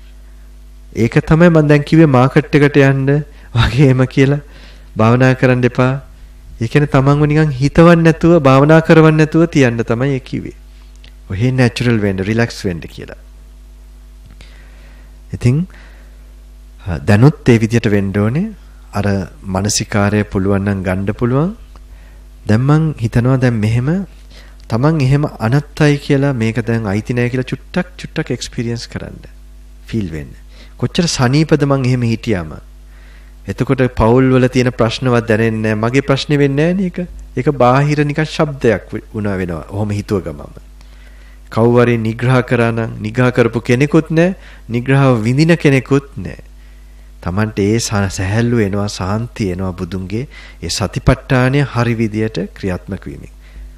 ඒක තමයි මම දැන් කිව්වේ මාකට් එකට යන්න වගේම කියලා භාවනා කරන්න එපා. ඒ කියන්නේ තමන්ව නිකන් හිතවන්න නැතුව භාවනා කරවන්න නැතුව තියන්න තමයි ඒ කිව්වේ. ඔහේ නැචරල් වෙන්න රිලැක්ස් වෙන්න කියලා. ඉතින් දැනුත් ඒ විදිහට වෙන්න ඕනේ. අර මානසිකාරය පුළුවන් නම් ගන්න පුළුවන්. දැන් මං හිතනවා දැන් මෙහෙම තමන් එහෙම අනත්තයි කියලා මේක දැන් අයිති නැහැ කියලා චුට්ටක් චුට්ටක් එක්ස්පීරියන්ස් කරන්න. ෆීල් වෙන්න. කොච්චර සනීපද මං එහෙම හිටියාම. එතකොට පෞල් වල තියෙන ප්‍රශ්නවත් දැනෙන්නේ නැහැ. මගේ ප්‍රශ්නේ වෙන්නේ නැහැ නේක. ඒක බාහිර නිකන් ශබ්දයක් වුණා වෙනවා. ඔහොම හිතුව ගමම. කවුරුරි නිග්‍රහ කරා නම් නිග්‍රහ කරපු කෙනෙකුත් නැහැ. නිග්‍රහව විඳින කෙනෙකුත් නැහැ. තමන්ට ඒ සැහැල්ලු එනවා සාන්තිය එනවා බුදුන්ගේ ඒ සතිපට්ඨානය හරි විදියට ක්‍රියාත්මක වීමෙන්.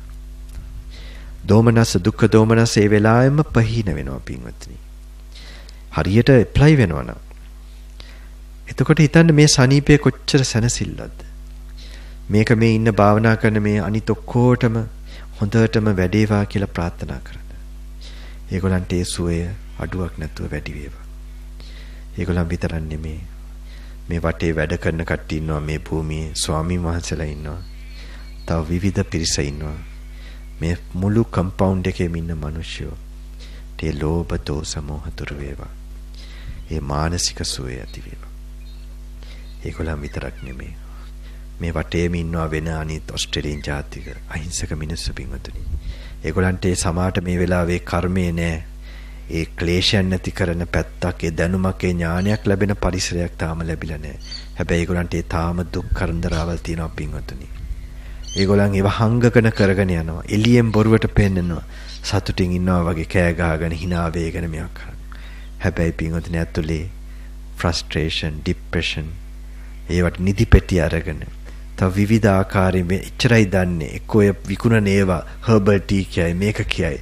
දෝමනස දුක්ඛ දෝමනස ඒ වෙලාවෙම පහින වෙනවා පින්වත්නි. හරියට ඇප්ලයි වෙනවා නම්. එතකොට හිතන්න මේ සනීපය කොච්චර සැනසෙල්ලක්ද. මේක මේ ඉන්න භාවනා කරන මේ අනිත් ඔක්කොටම හොඳටම වැඩේවා කියලා ප්‍රාර්ථනා කරන්න. ඒගොල්ලන්ට ඒ සුවය අඩුවක් නැතුව වැඩි වේවා. ඒගොල්ලන් විතරක් නෙමේ මේ වටේ වැඩ කරන කට්ටිය ඉන්නවා මේ භූමියේ ස්වාමීන් වහන්සේලා ඉන්නවා. තව විවිධ පිරිස ඉන්නවා. මේ මුළු කම්පවුන්ඩ් එකේම ඉන්න මිනිස්සුયો. ඒ ලෝභ දෝෂ මොහ දුර වේවා. ඒ මානසික සුවය ඇති වේවා. ඒගොල්ලන් විතරක් නෙමේ මේ වටේම ඉන්නවා වෙන අනිත් ඕස්ට්‍රේලියානු ජාතික අහිංසක මිනිස්සු පින්වතුනි. ඒගොල්ලන්ට ඒ සමාට මේ වෙලාවේ කර්මේ නෑ. ඒ ක්ලේශයන් නැති කරන පැත්තක් ඒ දැනුමක් ඒ ඥානයක් ලැබෙන පරිසරයක් තාම ලැබිලා නැහැ. හැබැයි ඒගොල්ලන්ට ඒ තාම දුක් කරදරාවල් තියෙනවා පින්වතුනි. ඒගොල්ලන් ඒව හංගකන කරගෙන යනවා. එළියෙන් බොරුවට පෙන්නනවා. සතුටින් ඉන්නවා වගේ කෑ ගහගෙන hina වේගෙන මෙයක් කරන. හැබැයි පින්වතුනි ඇතුලේ frustration, depression ඒවට නිදි පෙට්ටිය අරගෙන තව විවිධ ආකාරයෙන් මේ ඉච්චරයි දන්නේ. එක්කෝ ඒ විකුණන ඒවා herbal tea කියයි මේක කියයි.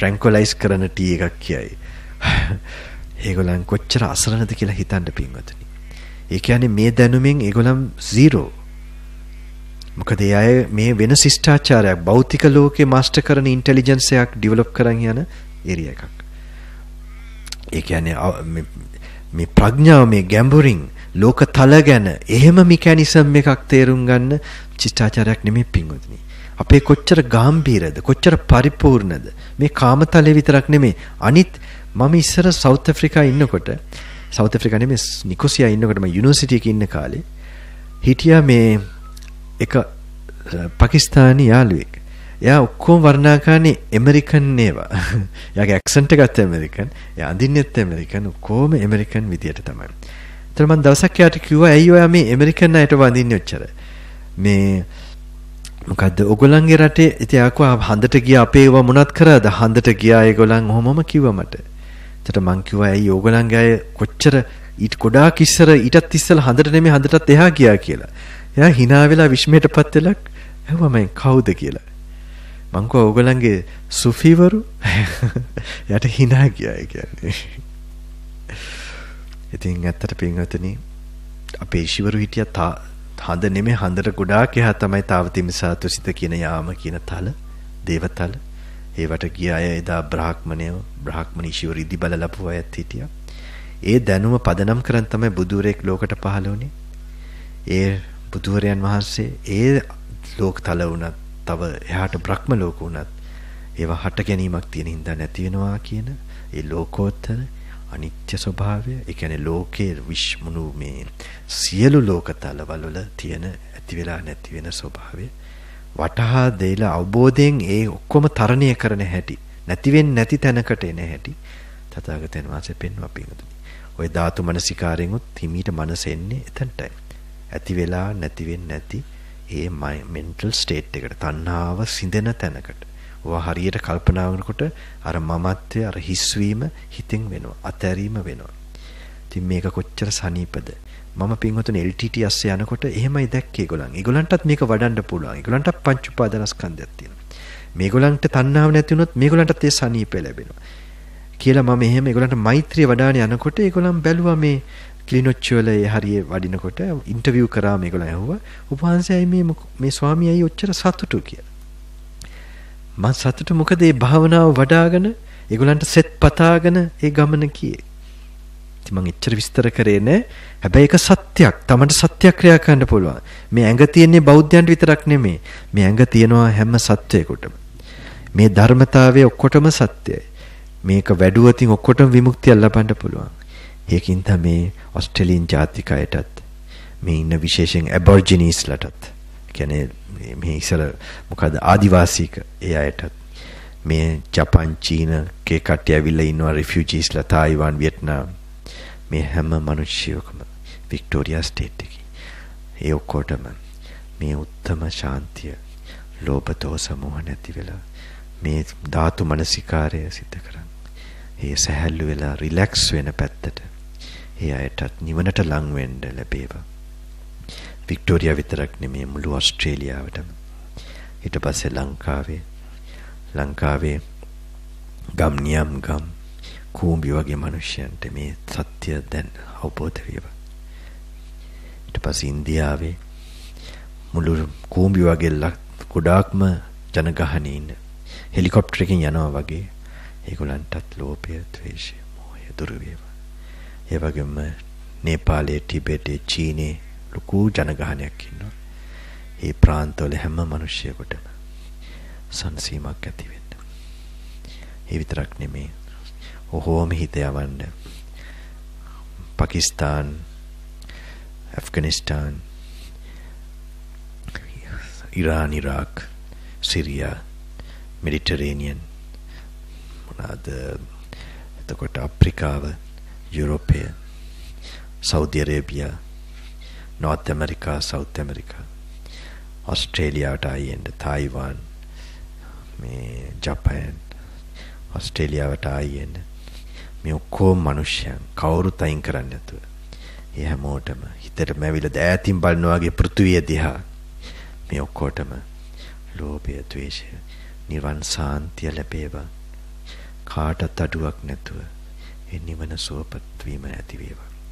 ට්‍රැන්ක්වලයිස් කරන ටී එකක් කියයි. ඒගොල්ලන් කොච්චර අසරණද කියලා හිතන්න පින්වතුනි. ඒ කියන්නේ මේ දැනුමින් ඒගොල්ලන් zero. මොකද ඒ අය මේ වෙන ශිෂ්ටාචාරයක් භෞතික ලෝකේ මාස්ටර් කරන ඉන්ටෙලිජන්ස් එකක් ඩෙවලොප් කරන් යන ඒරියා එකක්. ඒ කියන්නේ මේ ප්‍රඥාව මේ ගැඹුරින් ලෝක තල ගැන එහෙම මෙකැනිසම් එකක් තේරුම් ගන්න ශිෂ්ටාචාරයක් නෙමෙයි පින්වතුනි. අපේ කොච්චර ගැඹීරද කොච්චර පරිපූර්ණද මේ කාමතලේ විතරක් නෙමෙයි අනිත් මම ඉස්සර සවුත් ඇෆ්‍රිකා ඉන්නකොට සවුත් ඇෆ්‍රිකා නෙමෙයි නිකොසියා ඉන්නකොට මම යුනිවර්සිටි එකේ ඉන්න කාලේ හිටියා මේ එක පාකිස්තානි යාළුවෙක්. එයා ඔක්කොම වර්ණාකාරනේ ඇමරිකන් නේවා. එයාගේ ඇක්සන්ට් එකත් ඇමරිකන්. එයා අඳින්නෙත් ඇමරිකන්. ඔක්කොම ඇමරිකන් විදියට තමයි. ඒතර මම දවසක් එයාට කිව්වා ඇයි ඔයා මේ ඇමරිකන් අයට වඳින්නේ ඔච්චර? මේ මොකද්ද ඔයගොල්ලන්ගේ රටේ ඉතින් ආකෝ හන්දට ගියා අපේ ඒවා මොනවත් කරාද? හන්දට ගියා ඒගොල්ලන් ඔහොමම කිව්වා මට. ඒතර මං කිව්වා ඇයි ඕගොල්ලන්ගේ අය කොච්චර ඊට ගොඩාක් ඉස්සර ඊටත් ඉස්සලා හන්දට නෙමෙයි හන්දටත් එහා ගියා කියලා. එයා hina වෙලා විශ්මයටපත් වෙලා ඇහුවා මම කවුද කියලා. මං කිව්වා ඕගොල්ලන්ගේ සුෆීවරු. යට hina ගියා ඒ කියන්නේ. ඉතින් ඇත්තට පින්වතුනි අපේ ඊශ්වරු හිටියා තා හඳ නෙමෙයි හඳට ගොඩාක් එහා තමයි තාවතිමසාතුසිත කියන යාම කියන තල දේවතල. ඒවට ගිය අය එදා බ්‍රාහ්මණයෝ බ්‍රාහ්මණ ඊශ්වර ඉදි බල ලැබුව අයත් හිටියා. ඒ දැනුම පදනම් කරන් තමයි බුදුරෙක් ලෝකට පහළ වුණේ. ඒ බුදුරයන් වහන්සේ ඒ ලෝක තල වුණත් තව එහාට බ්‍රහ්ම ලෝක වුණත් ඒවා හට ගැනීමක් තියෙන හින්දා නැති වෙනවා කියන ඒ ලෝකෝත්තර අනිත්‍ය ස්වභාවය ඒ කියන්නේ ලෝකයේ විශ්මුණු මේ සියලු ලෝක තලවල වල තියෙන ඇති වෙලා නැති වෙන ස්වභාවය වටහා දෙලා අවබෝධයෙන් ඒ ඔක්කොම තරණය කරන හැටි නැති වෙන්නේ නැති තැනකට එන හැටි තථාගතයන් වහන්සේ පෙන්වා පිළිතුරු. ওই ධාතු මනසිකාරයෙන් උත් හිමීට මනස එන්නේ එතනටයි. ඇති වෙලා නැති වෙන්නේ නැති ඒ මෙන්ටල් ස්ටේට් එකට තණ්හාව සිඳෙන තැනකට. ඔවා හරියට කල්පනා කරනකොට අර මමත්වය අර හිස්වීම හිතෙන් වෙනවා. අතැරීම වෙනවා. ඉතින් මේක කොච්චර සනීපද? මම පින්වතුනි එල් ටී ටී ඇස්සේ යනකොට එහෙමයි දැක්කේ ඒගොල්ලන්. ඒගොල්ලන්ටත් මේක වඩන්න පුළුවන්. ඒගොල්ලන්ට පංච උපාදානස්කන්ධයක් තියෙනවා. මේගොල්ලන්ට තණ්හාව නැති වුණොත් මේගොල්ලන්ටත් ඒ සනීපය ලැබෙනවා. කියලා මම එහෙම ඒගොල්ලන්ට මෛත්‍රිය වඩාන යනකොට ඒගොල්ලන් බැලුවා මේ ක්ලිනොච් වල ඒ හරිය වඩිනකොට ඉන්ටර්විව් කරා මේගොල්ලන් ඇහුවා උපවාසයයි මේ මේ ස්වාමියායි ඔච්චර සතුටු කියලා. මම සතුටු මොකද මේ භාවනාව වඩාගෙන ඒගොල්ලන්ට සෙත් පතාගෙන ඒ ගමන කියේ. ඉතින් මම එච්චර විස්තර කරේ නෑ. හැබැයි ඒක සත්‍යයක්. තමන්ට සත්‍යක්‍රියා කරන්න පුළුවන්. මේ ඇඟ තියෙන්නේ බෞද්ධයන්ට විතරක් නෙමෙයි. මේ ඇඟ තියනවා හැම සත්වයකටම. මේ ධර්මතාවය ඔක්කොටම සත්‍යයි. මේක වැඩුවතින් ඔක්කොටම විමුක්තිය ලබන්න පුළුවන්. ඒකින් තමයි ඔස්ට්‍රේලියානු ජාතිකයටත් මේ ඉන්න විශේෂයෙන් ඇබෝරිජිනීස්ලටත් කියන්නේ මේ ඉස්සර මොකද ආදිවාසීක ඒ අයටත් මේ ජපාන් චීන කේ කට්ටිය ඇවිල්ලා ඉන්නවා රිෆියුජීස්ලා තායිවාන් වියට්නාම් මේ හැම මිනිස්සුකම වික්ටෝරියා ස්ටේට් එකේ ඒ ඔක්කොටම මේ උත්තම ශාන්තිය ලෝභ දෝෂ මොහ නැති වෙලා මේ ධාතු මනසිකාරය සිද්ධ කරන් ඒ සහැල්ලු වෙලා රිලැක්ස් වෙන පැත්තට ඒ අයටත් නිවනට ලං වෙන්න ලැබේවා. වික්ටෝරියා විතරක් නෙමෙයි මුළු ඕස්ට්‍රේලියාවටම. ඊට පස්සේ ලංකාවේ ලංකාවේ ගම් නියම් ගම් කූඹි වගේ මිනිස්සුන්ට මේ සත්‍ය දැන් අවබෝධ වේවා. ඊට පස්සේ ඉන්දියාවේ මුළු කූඹි වගේ ගොඩාක්ම ජනගහනේ ඉන්න හෙලිකොප්ටර් එකකින් යනවා වගේ ඒගොල්ලන්ටත් ලෝභය, ද්වේෂය, මෝහය දුරු වේවා. ඒ වගේම නේපාලයේ, ටිබෙටේ, චීනේ ලොකු ජනගහනයක් ඉන්නවා. ඒ ප්‍රාන්තවල හැම මිනිහෙකුටම සංසීමක් ඇති වෙන්න. ඒ විතරක් නෙමෙයි. ඔහොම හිත යවන්න. පාකිස්තාන්, ඇෆ්ගනිස්තාන්, ඉරාන්, ඉරාක්, සිරියා, මෙඩිටරේනියන් මොනවාද එතකොට අප්‍රිකාව, යුරෝපය, Saudi Arabia, North America, South America, ඔස්ට්‍රේලියාවට ආයෙන්න, තායිවාන්, මේ ජපාන්, ඔස්ට්‍රේලියාවට ආයෙන්න මේ ඔක්කොම මිනිස්යන් කවුරුත් අයින් කරන්නේ නැතුව ඒ හැමෝටම හිතට මැවිලා දෑතින් බලනවා වගේ පෘථුවිය දිහා මේ ඔක්කොටම ලෝභය, ද්වේෂය, නිවන් සාන්තිය ලැබේවා. කාටත් අඩුවක් නැතුව ඒ නිවන සුවපත් වීම ඇති වේවා.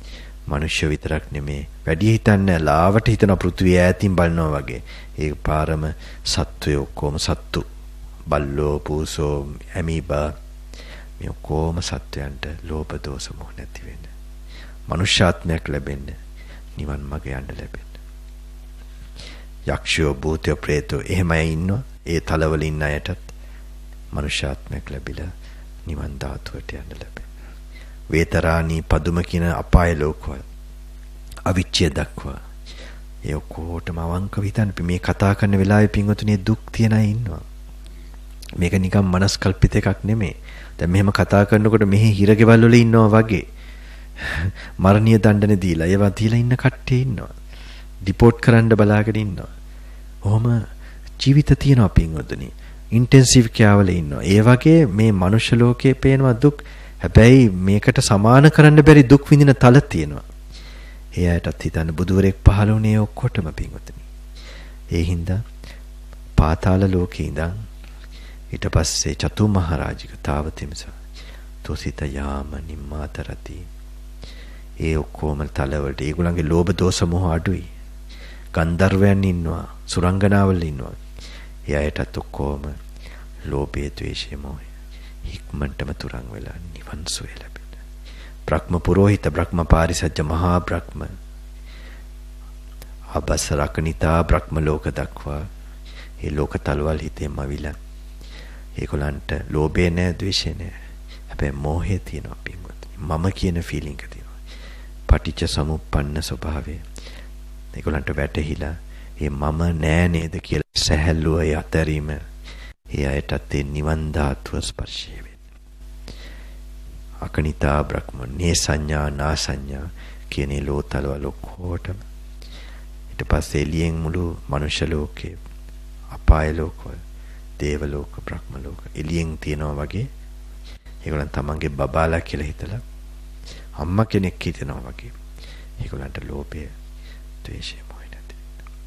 මනුෂ්‍ය විතරක් නෙමේ වැඩි හිතන්නේ ලාවට හිතන පෘථිවිය ඈතින් බලනවා වගේ. ඒ පාරම සත්වය ඔක්කොම සත්තු. බල්ලෝ පූසෝ ඇමීබා මේ ඔක්කොම සත්වයන්ට ලෝභ දෝෂ මොහ නැති වෙන්න. මනුෂ්‍යාත්මයක් ලැබෙන්න. නිවන් මඟ යන්න ලැබෙන්න. යක්ෂයෝ භූතයෝ ප්‍රේතෝ එහෙමයි ඉන්නවා. ඒ තලවල ඉන්න අයටත් මනුෂ්‍යාත්මයක් ලැබිලා නිවන් ධාතුවට යන්න ලැබෙන්න. වේතරාණී පදුම කියන අපාය ලෝකවල අවිච්ඡේ දක්වා ඒ ඔක්කොටම අවංකව හිතන්න මේ කතා කරන වෙලාවේ පින්වතුනි දුක් තියන අය ඉන්නවා. මේක නිකන් මනස්කල්පිත එකක් නෙමෙයි. දැන් මෙහෙම කතා කරනකොට මෙහි හිරගෙවල් වල ඉන්නවා වගේ මරණීය දඬුවම් දීලා ඒවා දීලා ඉන්න කට්ටිය ඉන්නවා. ඩිපෝට් කරන්න බලාගෙන ඉන්නවා. ඔහොම ජීවිත තියනවා පින්වතුනි. ඉන්ටෙන්සිව් කෙයාර වල ඉන්නවා. ඒ වගේ මේ මනුෂ්‍ය ලෝකයේ පේනවා දුක්. හැබැයි මේකට සමාන කරන්න බැරි දුක් විඳින තල තියෙනවා. ඒ අයටත් හිතන්න බුදුවරෙක් පහළ වුණේ ඔක්කොටම පින්වතුනි. ඒ හින්දා පාතාල ලෝකේ ඉඳන් ඊට පස්සේ චතු මහරජික තාවතිමස තොසිත යාම නිම්මාතරති. ඒ ඔක්කොම තලවලට ඒගොල්ලන්ගේ ලෝභ දෝෂ මොහ අඩුයි. ගන්ධර්වයන් ඉන්නවා, සුරංගනාවල් ඉන්නවා. ඒ අයටත් ඔක්කොම ලෝභය, ද්වේෂය, මොහය හික්මන්ටම තුරන් වෙලා නිවන් සුවය ලැබෙන. බ්‍රහ්ම පුරෝහිත බ්‍රහ්ම පාරිසජ්ජ මහා බ්‍රහ්ම අබසරකනිතා බ්‍රහ්ම ලෝක දක්වා ඒ ලෝක තලවල් හිතේම අවිලා ඒගොල්ලන්ට ලෝභය නැහැ, ද්වේෂය නැහැ. හැබැයි මෝහය තියෙනවා පින්වත්නි. මම කියන ෆීලිං එක තියෙනවා. පටිච්ච සමුප්පන්න ස්වභාවය ඒගොල්ලන්ට වැටහිලා ඒ මම නෑ නේද කියලා සැහැල්ලුව ඒ අතරීම ඒ අයටත් ඒ නිවන් ධාතුව ස්පර්ශය වෙන්නේ. අකනිතා බ්‍රහ්ම නේ සංඥා නා සංඥා කියන ලෝතලවල ඔක්කොටම ඊට පස්සේ එළියෙන් මුළු මනුෂ්‍ය ලෝකේ අපාය ලෝකවල දේව ලෝක බ්‍රහ්ම ලෝක එළියෙන් තියනවා වගේ ඒගොල්ලන් තමන්ගේ බබාලා කියලා හිතලා අම්මා කෙනෙක් හිතනවා වගේ ඒගොල්ලන්ට ලෝභය ද්වේෂය මොහය නැති.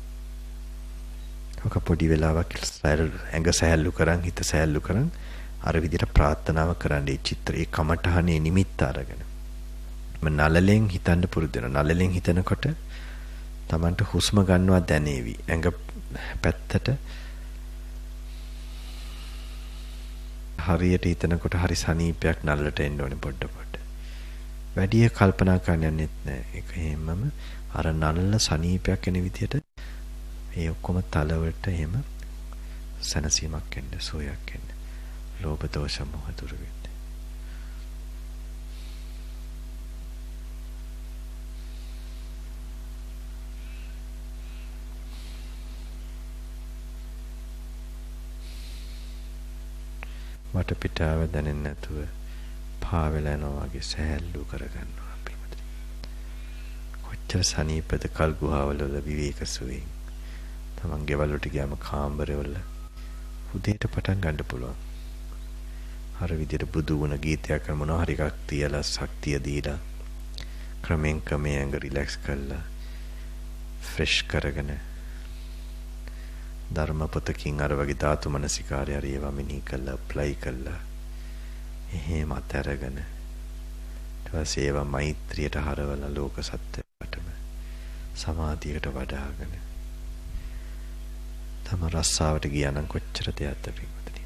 ඔක පොඩි වෙලාවක් ඇඟ සහැල්ලු කරන් හිත සහැල්ලු කරන් අර විදිහට ප්‍රාර්ථනාව කරන්න ඒ චිත්‍රේ කමඨහනේ නිමිත්ත අරගෙන මම නලලෙන් හිතන්න පුරුදු වෙනවා. නලලෙන් හිතනකොට තමන්ට හුස්ම ගන්නවා දැනේවි. ඇඟ පැත්තට හරියට හිතනකොට හරි සනීපයක් නලලට එන්න ඕනේ පොඩ පොඩ. වැඩි කල්පනා කරන්න යන්නෙත් නෑ. ඒක හැමම අර නලල සනීපයක් එන විදියට මේ ඔක්කොම තලවලට එහෙම සනසීමක් එන්න, සෝයක් එන්න. ලෝභ දෝෂ මොහ දුරු වෙන්න. මට පිටාව දැනෙන්නේ නැතුව පාවෙලා යනවා වගේ සහැල්ලු කරගන්නවා අපි මතට. කොච්චර සනීපද කල් ගුහාවල විවේක සුවේ. තමන් ගෙවල් වලට ගියාම කාමරවල උදේට පටන් ගන්න පුළුවන්. අර විදිහට බුදු වුණ ගීතයක් කරන මොනවා හරි එකක් තියලා ශක්තිය දීලා ක්‍රමෙන් ක්‍රමෙන් අඟ රිලැක්ස් කරලා ෆ්‍රෙෂ් කරගෙන ධර්ම පොතකින් අර වගේ ධාතු මනසිකාරය හරි ඒවා මෙනෙහි කරලා ඇප්ලයි කරලා එහෙම අතරගෙන ඊට පස්සේ ඒවා මෛත්‍රියට හරවලා ලෝක සත්‍යයටම සමාධියට වඩාගෙන තම රස්සාවට ගියා නම් කොච්චර දෙයක්ද පිටුපිට.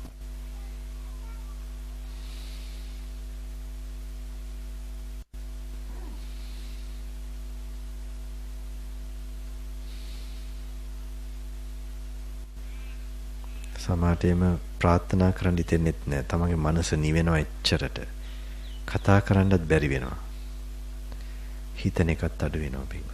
සමාතේම ප්‍රාර්ථනා කරන්න දෙන්නෙත් නෑ. තමන්ගේ මනස නිවෙනවා එච්චරට. කතා කරන්නත් බැරි වෙනවා. හිතන එකත් අඩු වෙනවා පිටුපිට.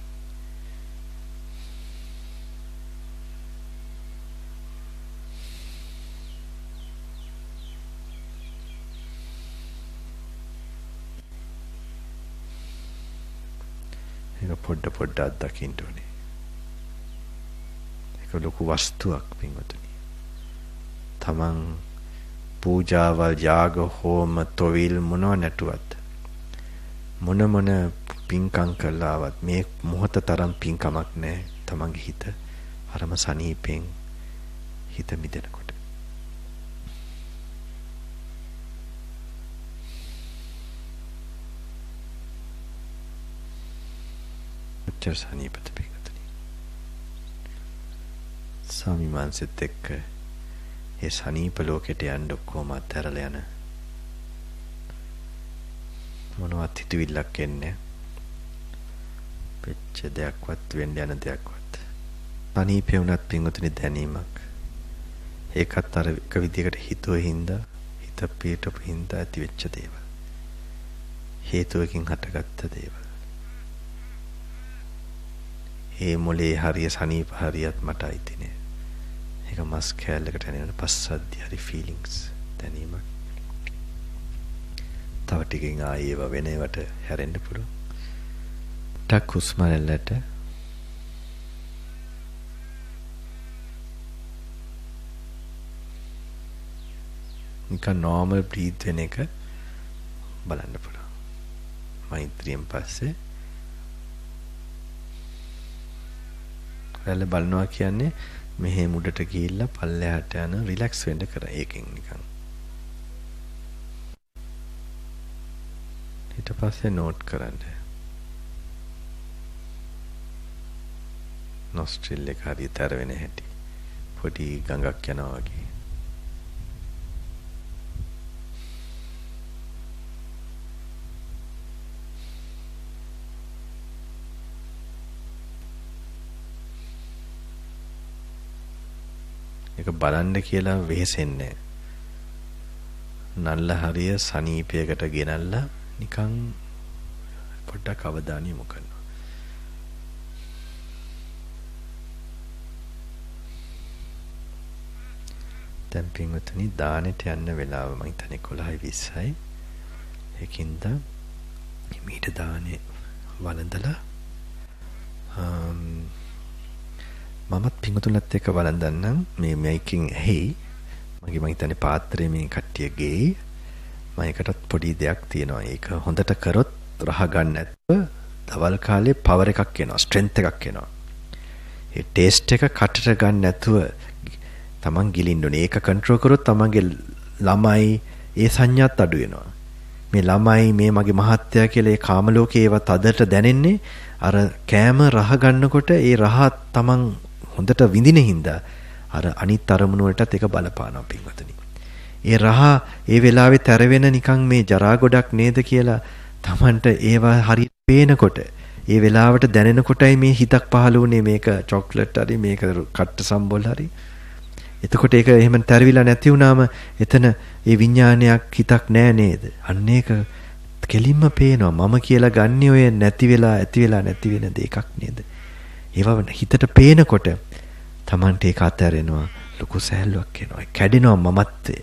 ඒක පොඩ පොඩ අත්දකින්න ඕනේ. ඒක ලොකු වස්තුවක් පිටුපිට. තමන් පූජාවල් යාග හෝම තොවිල් මොනව නැටුවත් මොන මොන පින්කම් කළාවත් මේ මොහොත තරම් පින්කමක් නැහැ තමන්ගේ හිත අරම සනීපෙන් හිත මිදෙනකොට. කොච්චර සනීපද පිටුතුනි. ස්වාමි මාංශෙත් එක්ක ඒ සනීප ලෝකෙට යන්න ඔක්කොම අත්හැරලා යන මොනවත් හිතවිල්ලක් එන්නේ වෙච්ච දෙයක්වත් වෙන්න යන දෙයක්වත් සනීපේ වුණත් පිටුතුනි දැනීමක් ඒකත් අර එක විදිහකට හිතුවේ හින්දා හිත පිටපු හින්දා ඇති වෙච්ච දේවල් හේතුවකින් හටගත්ත දේවල් ඒ මොලේ හරිය සනීප හරියත් මට අයිති නෑ ඒක මස් කැලලකට එන පස්සද්ධිය හරි ෆීලිංග්ස් දැනීමක් තව ටිකකින් ආයෙව වෙන ඒවට හැරෙන්න පුළුවන් ටක් හුස්ම රැල්ලට නිකන් normal breathe වෙන එක බලන්න පුළුවන් මෛත්‍රියෙන් පස්සේ රැල්ල බලනවා කියන්නේ මෙහෙ මුඩට ගිහිල්ලා පල්ලෙහාට යන රිලැක්ස් වෙන්න කර ඒකෙන් නිකන් ඊට පස්සේ නෝට් කරන්න නොස්ට්‍රිල් එක හරියට තර වෙන හැටි පොඩි ගඟක් යනවා වගේ ඒක බලන්න කියලා වෙහෙසෙන්නේ නල්ල හරිය සනීපයකට ගෙනල්ලා නිකන් පොඩ්ඩක් අවධානය යොමු කරනවා දැන් පින්වතුනි දානෙට යන්න වෙලාව මම හිතන්නේ එකොළහයි විස්සයි ඒකින්ද මීට දානේ වළඳලා මමත් පින්වතුන්ලත් එක්ක වළඳන්නම් මේ මේකින් ඇහි මගේ මම හිතන්නේ පාත්‍රයේ මේ කට්ටිය ගේ මම එකටත් පොඩි දෙයක් තියෙනවා ඒක හොඳට කරොත් රහ ගන්න නැත්නම් දවල් කාලේ පවර් එකක් එනවා ස්ට්‍රෙන්ත් එකක් එනවා ඒ ටේස්ට් එක කටට ගන්න නැතුව තමන් ගිලින්න ඕනේ ඒක කන්ට්‍රෝල් කරොත් තමන්ගේ ළමයි ඒ සංඥාත් අඩු වෙනවා මේ ළමයි මේ මගේ මහත්තයා කියලා ඒ කාම ලෝකේ ඒවත් අදට දැනෙන්නේ අර කෑම රහ ගන්නකොට ඒ රහ තමන් හොඳට විඳින හින්දා අර අනිත් අරමුණු වලටත් ඒක බලපානවා පින්වතුනි. ඒ රහ ඒ වෙලාවේ තර වෙන නිකන් මේ ජරා ගොඩක් නේද කියලා තමන්ට ඒවා හරියට පේනකොට ඒ වෙලාවට දැනෙනකොටයි මේ හිතක් පහළ වුණේ මේක චොක්ලට් හරි මේක කට්ට සම්බොල් හරි. එතකොට ඒක එහෙම තරවිලා නැති වුණාම එතන ඒ විඥානයක් හිතක් නෑ නේද? අන්න ඒක කෙලින්ම පේනවා මම කියලා ගන්නේ ඔය නැති වෙලා ඇති වෙලා නැති වෙන දෙයක් නේද? ඒව හිතට පේනකොට Tamante ඒක අතහැරෙනවා ලොකු සෑහලුවක් එනවා. කැඩෙනවා මමත්වේ.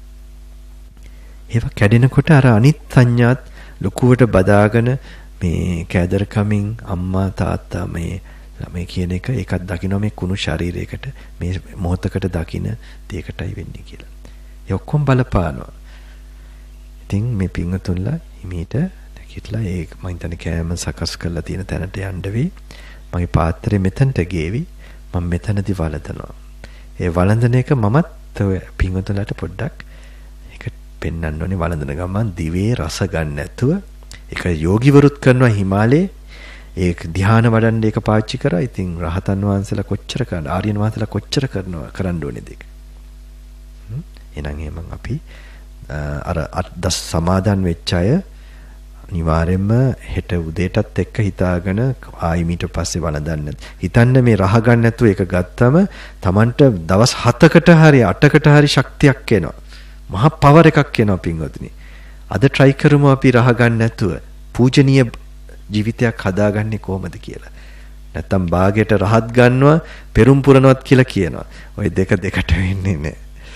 ඒව කැඩෙනකොට අර අනිත් සංඥාත් ලොකුවට බදාගෙන මේ කෑදරකමින් අම්මා තාත්තා මේ ළමයි කියන එක ඒකත් දකින්න මේ කුණු ශරීරයකට මේ මොහොතකට දකින්න දෙයකටයි වෙන්නේ කියලා. ඒ ඔක්කොම බලපානවා. ඉතින් මේ පිංගුතුන්ලා හිමීට නැගිටලා ඒ මම හිතන්නේ කෑම සකස් කරලා තියෙන තැනට යන්න වෙයි. මගේ පාත්‍රය මෙතනට ගේවි. මම මෙතනදී වළඳනවා. ඒ වළඳන එක මමත් පිංගුතුන්ලාට පොඩ්ඩක් ඒක පෙන්වන්න ඕනේ වළඳන ගමන් දිවේ රස ගන්න නැතුව ඒක යෝගිවරුත් කරනවා හිමාලයේ ඒක ධ්‍යාන වඩන්න ඒක පාවිච්චි කරා. ඉතින් රහතන් වහන්සේලා කොච්චර කරන ආර්යයන් වහන්සේලා කොච්චර කරනවා කරන්න ඕනේ දෙක. එහෙනම් එහෙනම් අපි අර දස සමාදන් වෙච්ච අය අනිවාර්යයෙන්ම හෙට උදේටත් එක්ක හිතාගෙන ආයි මීට පස්සේ වළඳන්න. හිතන්න මේ රහ ගන්න නැතුව ඒක ගත්තම Tamanට දවස් හතකට හරි අටකට හරි ශක්තියක් එනවා. මහා පවර් එකක් එනවා පින්වතුනි. අද try කරමු අපි රහ ගන්න නැතුව පූජනීය ජීවිතයක් හදාගන්නේ කොහොමද කියලා. නැත්තම් භාගයට රහත් ගන්නවා පෙරම් පුරනවත් කියලා කියනවා. ওই දෙක දෙකට වෙන්නේ නැහැ.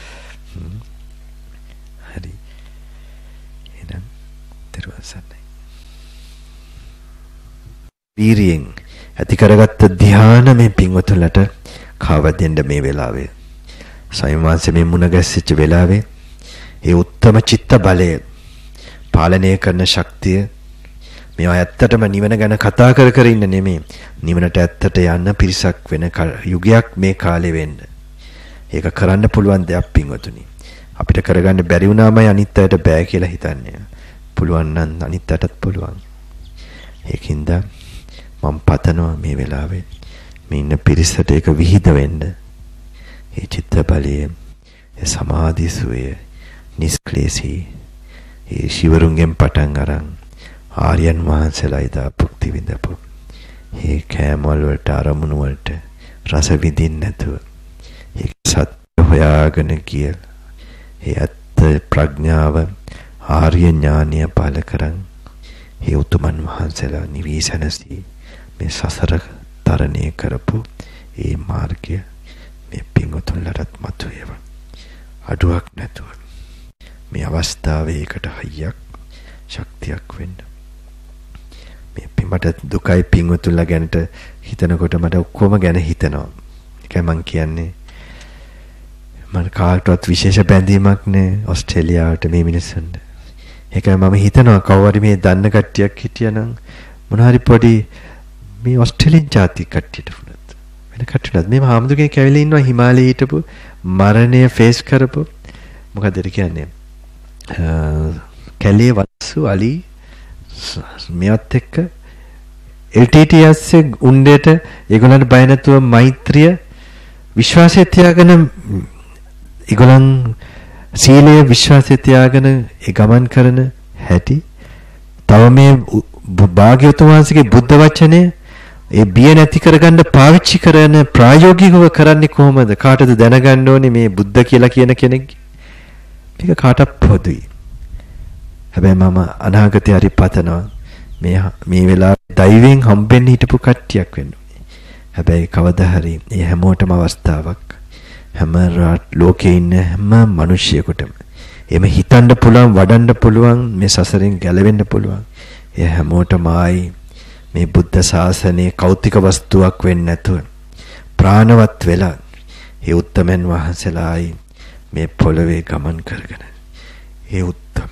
හරි. එහෙනම් දරුවසන්නයි. වීරියෙන් ඇති කරගත්ත ධ්‍යාන මේ පින්වතුන්ලට කවදෙන්ද මේ වෙලාවේ. සයමාංශ මේ මුණ ගැස්සිච්ච වෙලාවේ ඒ උත්තම චිත්ත බලය පාලනය කරන ශක්තිය මේවා ඇත්තටම නිවන ගැන කතා කර කර ඉන්න නෙමෙයි. නිවනට ඇත්තට යන්න පිරිසක් වෙන යුගයක් මේ කාලේ වෙන්න. ඒක කරන්න පුළුවන් දෙයක් පින්වතුනි. අපිට කරගන්න බැරි වුණාමයි අනිත් අයට බෑ කියලා හිතන්නේ. පුළුවන් නම් අනිත් අයටත් පුළුවන්. ඒකින්ද මම පතනවා මේ වෙලාවේ මේ ඉන්න පිරිසට ඒක විහිද වෙන්න. ඒ චිත්ත බලයේ ඒ සමාධි සුවය නිස්ක්ලේශී ඒ ශිවරුන්ගෙන් පටන් අරන් ආර්යයන් වහන්සේලා ඉදා භුක්ති විඳපු ඒ කෑමවල වලට අරමුණු වලට රස විඳින්න නැතුව ඒ සත්‍ය හොයාගෙන ගිය ඒ අත් ප්‍රඥාව ආර්ය ඥානය පාල කරන් ඒ උතුමන් වහන්සේලා නිවිසනසී මේ සසර තරණය කරපු ඒ මාර්ගය මේ පිංගුතුන්ලටත් මතුවේවා. අඩුවක් නැතුව මේ අවස්ථාවේ එකට හයියක් ශක්තියක් වෙන්න. මේ පින්මට දුකයි පිංගුතුන්ලා ගැනට හිතනකොට මට ඔක්කොම ගැන හිතෙනවා. ඒකයි මං කියන්නේ මම කාටවත් විශේෂ බැඳීමක් නෑ ඕස්ට්‍රේලියාවට මේ මිනිස්සුන්ට. ඒකයි මම හිතනවා කවුරුහරි මේ දන්න කට්ටියක් හිටියනම් මොන හරි පොඩි මේ ඕස්ට්‍රේලියානු ජාති කට්ටියට වුණත් වෙන කට්ටියට මේ හාමුදුරුවෝ කැවිලා ඉන්නවා හිමාලයේ හිටපු මරණය ෆේස් කරපු මොකද ඒ කියන්නේ කැලේ වස්සු අලි මෙයත් එක්ක එල් ටී ටී එස් උණ්ඩේට ඒගොල්ලන්ට බය නැතුව මෛත්‍රිය විශ්වාසය තියාගෙන ඒගොල්ලන් සීලය විශ්වාසය තියාගෙන ඒ ගමන් කරන හැටි තව මේ භාග්‍යවතුන් වහන්සේගේ බුද්ධ වචනය ඒ බිය නැති කරගන්න පාවිච්චි කරන ප්‍රායෝගිකව කරන්නේ කොහොමද කාටද දැනගන්න ඕනේ මේ බුද්ධ කියලා කියන කෙනෙක් මේක කාටත් පොදුයි. හැබැයි මම අනාගතේ හරි පතනවා මේ මේ වෙලාවේ දෛවයෙන් හම්බෙන්න හිටපු කට්ටියක් වෙන්න ඕනේ. හැබැයි කවදා හරි මේ හැමෝටම අවස්ථාවක් හැම ලෝකේ ඉන්න හැම මිනිසියෙකුටම එමෙ හිතන්න පුළුවන් වඩන්න පුළුවන් මේ සසරෙන් ගැලවෙන්න පුළුවන්. ඒ හැමෝටම ආයි මේ බුද්ධ ශාසනයේ කෞතික වස්තුවක් වෙන්නේ නැතුව ප්‍රාණවත් වෙලා ඒ උත්තමයන් වහන්සේලායි මේ පොළවේ ගමන් කරගෙන ඒ උත්තම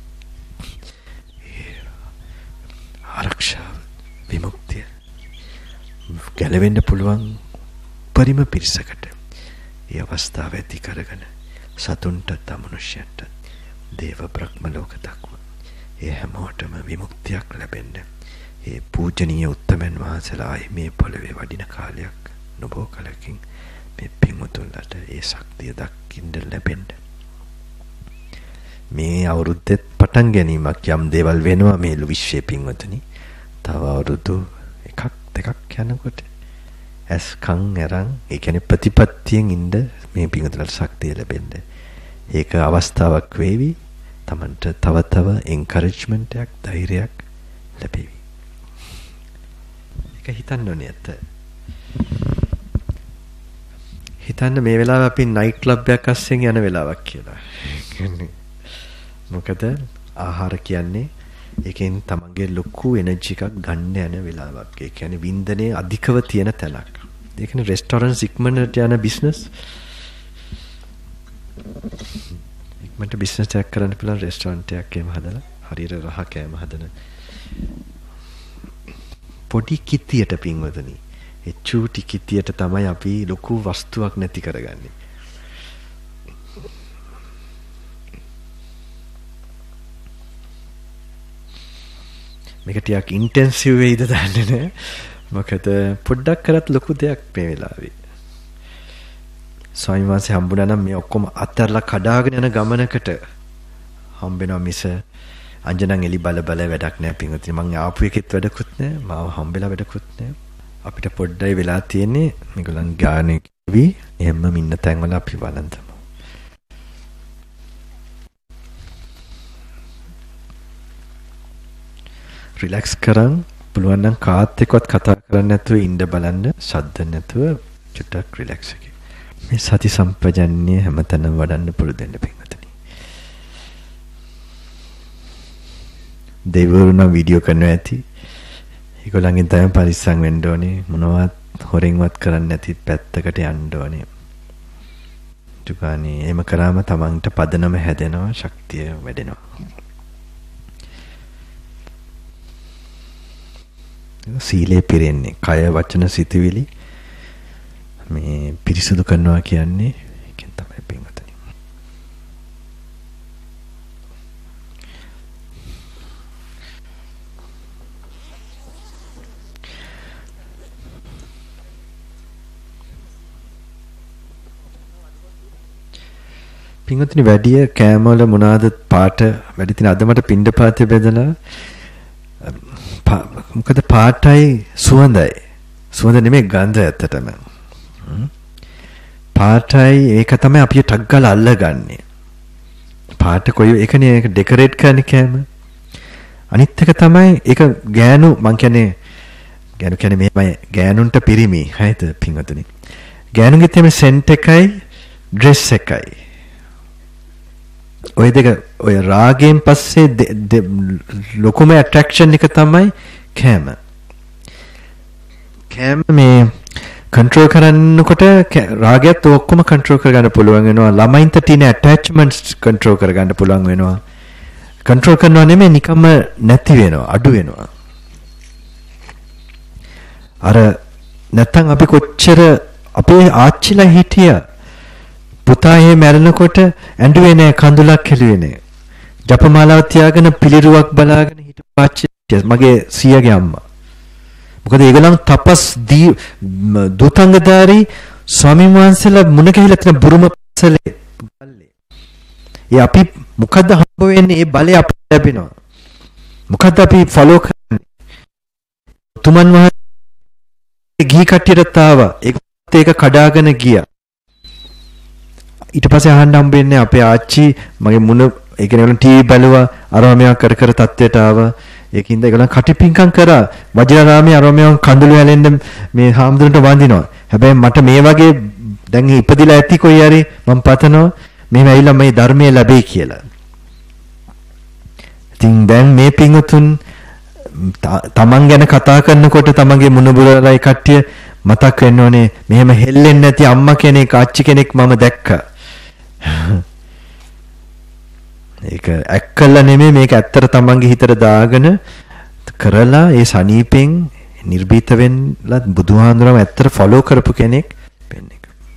ආරක්ෂාව විමුක්තිය ගැලවෙන්න පුළුවන් පරිම පිරිසකට ඒ අවස්ථාව ඇති කරගෙන සතුන්ටත් අමනුෂ්‍යයන්ටත් දේව බ්‍රහ්ම ලෝක දක්වා ඒ හැමෝටම විමුක්තියක් ලැබෙන්න ඒ පූජනීය උත්තමයන් වහන්සේලා මේ පොළවේ වඩින කාලයක් නොබෝ කලකින් මේ පින්වතුන්ලට ඒ ශක්තිය දක්ින්න ලැබෙන්න මේ අවුරුද්දේ පටන් ගැනීමක් යම් දේවල් වෙනවා මේ විශ්වයේ පින්වතුනි තව අවුරුදු එකක් දෙකක් යනකොට ඇස් කන් අරන් ඒ කියන්නේ ප්‍රතිපත්තියෙන් ඉන්න මේ පින්වතුන්ලට ශක්තිය ලැබෙන්න ඒක අවස්ථාවක් වේවි තමන්ට තව තව එන්කරේජ්මන්ට් එකක් ධෛර්යයක් ලැබෙවි. ඒක හිතන්න ඕනේ ඇත්ත. හිතන්න මේ වෙලාවේ අපි නයිට් ක්ලබ් එකක් අස්සෙන් යන වෙලාවක් කියලා. මොකද ආහාර කියන්නේ ඒකෙන් තමන්ගේ ලොකු එනර්ජි එකක් ගන්න යන වෙලාවක්. ඒ කියන්නේ වින්දනයේ අධිකව තියෙන තැනක්. ඒ කියන්නේ රෙස්ටොරන්ට්ස් ඉක්මනට යන බිස්නස් ඉක්මනට බිස්නස් එකක් කරන්න පුළුවන් රෙස්ටොරන්ට් එකක් එහෙම හදලා හරියට රහ කෑම හදන පොඩි කිතියට පින්වදනි ඒ චූටි කිතියට තමයි අපි ලොකු වස්තුවක් නැති කරගන්නේ. මේක ටිකක් ඉන්ටෙන්සිව් වෙයිද දන්නේ නැහැ. මොකද පොඩ්ඩක් කරත් ලොකු දෙයක් මේ වෙලාවේ. ස්වාමීන් වහන්සේ හම්බුණා නම් මේ ඔක්කොම අත්හැරලා කඩාගෙන යන ගමනකට හම්බෙනවා මිස අංජනන් එලි බල බල වැඩක් නැහැ පින්වතුනි. මං ආපු එකෙත් වැඩකුත් නැහැ. මාව හම්බෙලා වැඩකුත් නැහැ. අපිට පොඩ්ඩයි වෙලා තියෙන්නේ මේගොල්ලන් ගානේ කිවි එහෙම මින්න තැන් වල අපි බලන් තමු. රිලැක්ස් කරන් පුළුවන් නම් කාත් එක්කවත් කතා කරන්න නැතුව ඉන්න බලන්න ශබ්ද නැතුව චුට්ටක් රිලැක්ස් එකේ. මේ සති සම්පජන්‍ය හැමතැනම වඩන්න පුළුවන් දෙන්න පින්වතුනි. දෙවිවරුන් වීඩියෝ කරනවා ඇති. ඒගොල්ලන්ගෙන් තමයි පරිස්සම් වෙන්න ඕනේ. මොනවත් හොරෙන්වත් කරන්න නැති පැත්තකට යන්න ඕනේ. දුකානේ එහෙම කරාම තමන්ට පදනම හැදෙනවා, ශක්තිය වැඩෙනවා. සීලේ පිරෙන්නේ කය වචන සිතුවිලි මේ පිරිසුදු කරනවා කියන්නේ ඒකෙන් තමයි පින්වතුනි. පින්වත්නි වැඩි කෑම වල මොනවාද පාට වැඩි තියෙන අද මට පින්ඩපාතේ බෙදලා මොකද පාටයි සුවඳයි සුවඳ නෙමෙයි ගඳ ඇත්තටම පාටයි ඒක තමයි අපි ටක් ගාලා අල්ලගන්නේ පාට කොයි එකනේ ඒක ඩෙකොරේට් කරන්න කෑම අනිත් එක තමයි ඒක ගෑනු මං කියන්නේ ගෑනු කියන්නේ මේ ගෑනුන්ට පිරිමි හරිද පින්වතුනි ගෑනුන්ගේ තියෙන සෙන්ට් එකයි ඩ්‍රෙස් එකයි ඔය දෙක ඔය රාගයෙන් පස්සේ ලොකුම ඇට්‍රැක්ෂන් එක තමයි කෑම කෑම මේ කන්ට්‍රෝල් කරන්නකොට රාගයත් ඔක්කොම කන්ට්‍රෝල් කරගන්න පුළුවන් වෙනවා ළමයින්ට තියෙන ඇටැච්මන්ට්ස් කන්ට්‍රෝල් කරගන්න පුළුවන් වෙනවා කන්ට්‍රෝල් කරනවා නෙමෙයි නිකම්ම නැති වෙනවා අඩු වෙනවා අර නැත්තම් අපි කොච්චර අපේ ආච්චිලා හිටියා පුතා එහෙ මැරෙනකොට ඇඬුවේ නෑ කඳුලක් හෙළුවේ නෑ ජපමාලාව තියාගෙන පිළිරුවක් බලාගෙන හිටපු ආච්චි මගේ සියගේ අම්මා මොකද ඒගොල්ලන් තපස් දී දුතංගධාරී ස්වාමීන් වහන්සේලා මුණ ගැහිලා තියෙන බුරුම පසලේ ගල්ලේ. ඒ අපි මොකද්ද හම්බ වෙන්නේ? ඒ බලය අපිට ලැබෙනවා. මොකද්ද අපි ෆලෝ කරන්නේ? තුමන් වහන්සේ ගිහි කට්ටියට ආවා. ඒකත් ඒක කඩාගෙන ගියා. ඊට පස්සේ අහන්න හම්බෙන්නේ අපේ ආච්චි මගේ මුණ ඒ කියන්නේ ඒගොල්ලන් ටීවී බැලුවා අරවා මෙයා කර කර තත්ත්වයට ආවා. ඒකින්ද ඒගොල්ලන් කටිපින්කම් කරා වජිරාරාමයේ අරෝමියන් කඳුළු ඇලෙන්න මේ හාමුදුරන්ට වඳිනවා. හැබැයි මට මේ වගේ දැන් ඉපදිලා ඇති කොයි හරි මම පතනවා මෙහෙම ඇවිල්ලා මේ ධර්මයේ ලැබෙයි කියලා. ඉතින් දැන් මේ පිංගුතුන් තමන් ගැන කතා කරනකොට තමන්ගේ මුණුබුරලයි කට්ටිය මතක් වෙන්න ඕනේ මෙහෙම හෙල්ලෙන්නේ නැති අම්මා කෙනෙක් ආච්චි කෙනෙක් මම දැක්කා. ඒක ඇක්කල්ලා නෙමෙයි මේක ඇත්තට තමන්ගේ හිතට දාගෙන කරලා ඒ සනීපෙන් නිර්භීත වෙන්නලා බුදුහාඳුරම ඇත්තට ෆලෝ කරපු කෙනෙක් වෙන්නේ.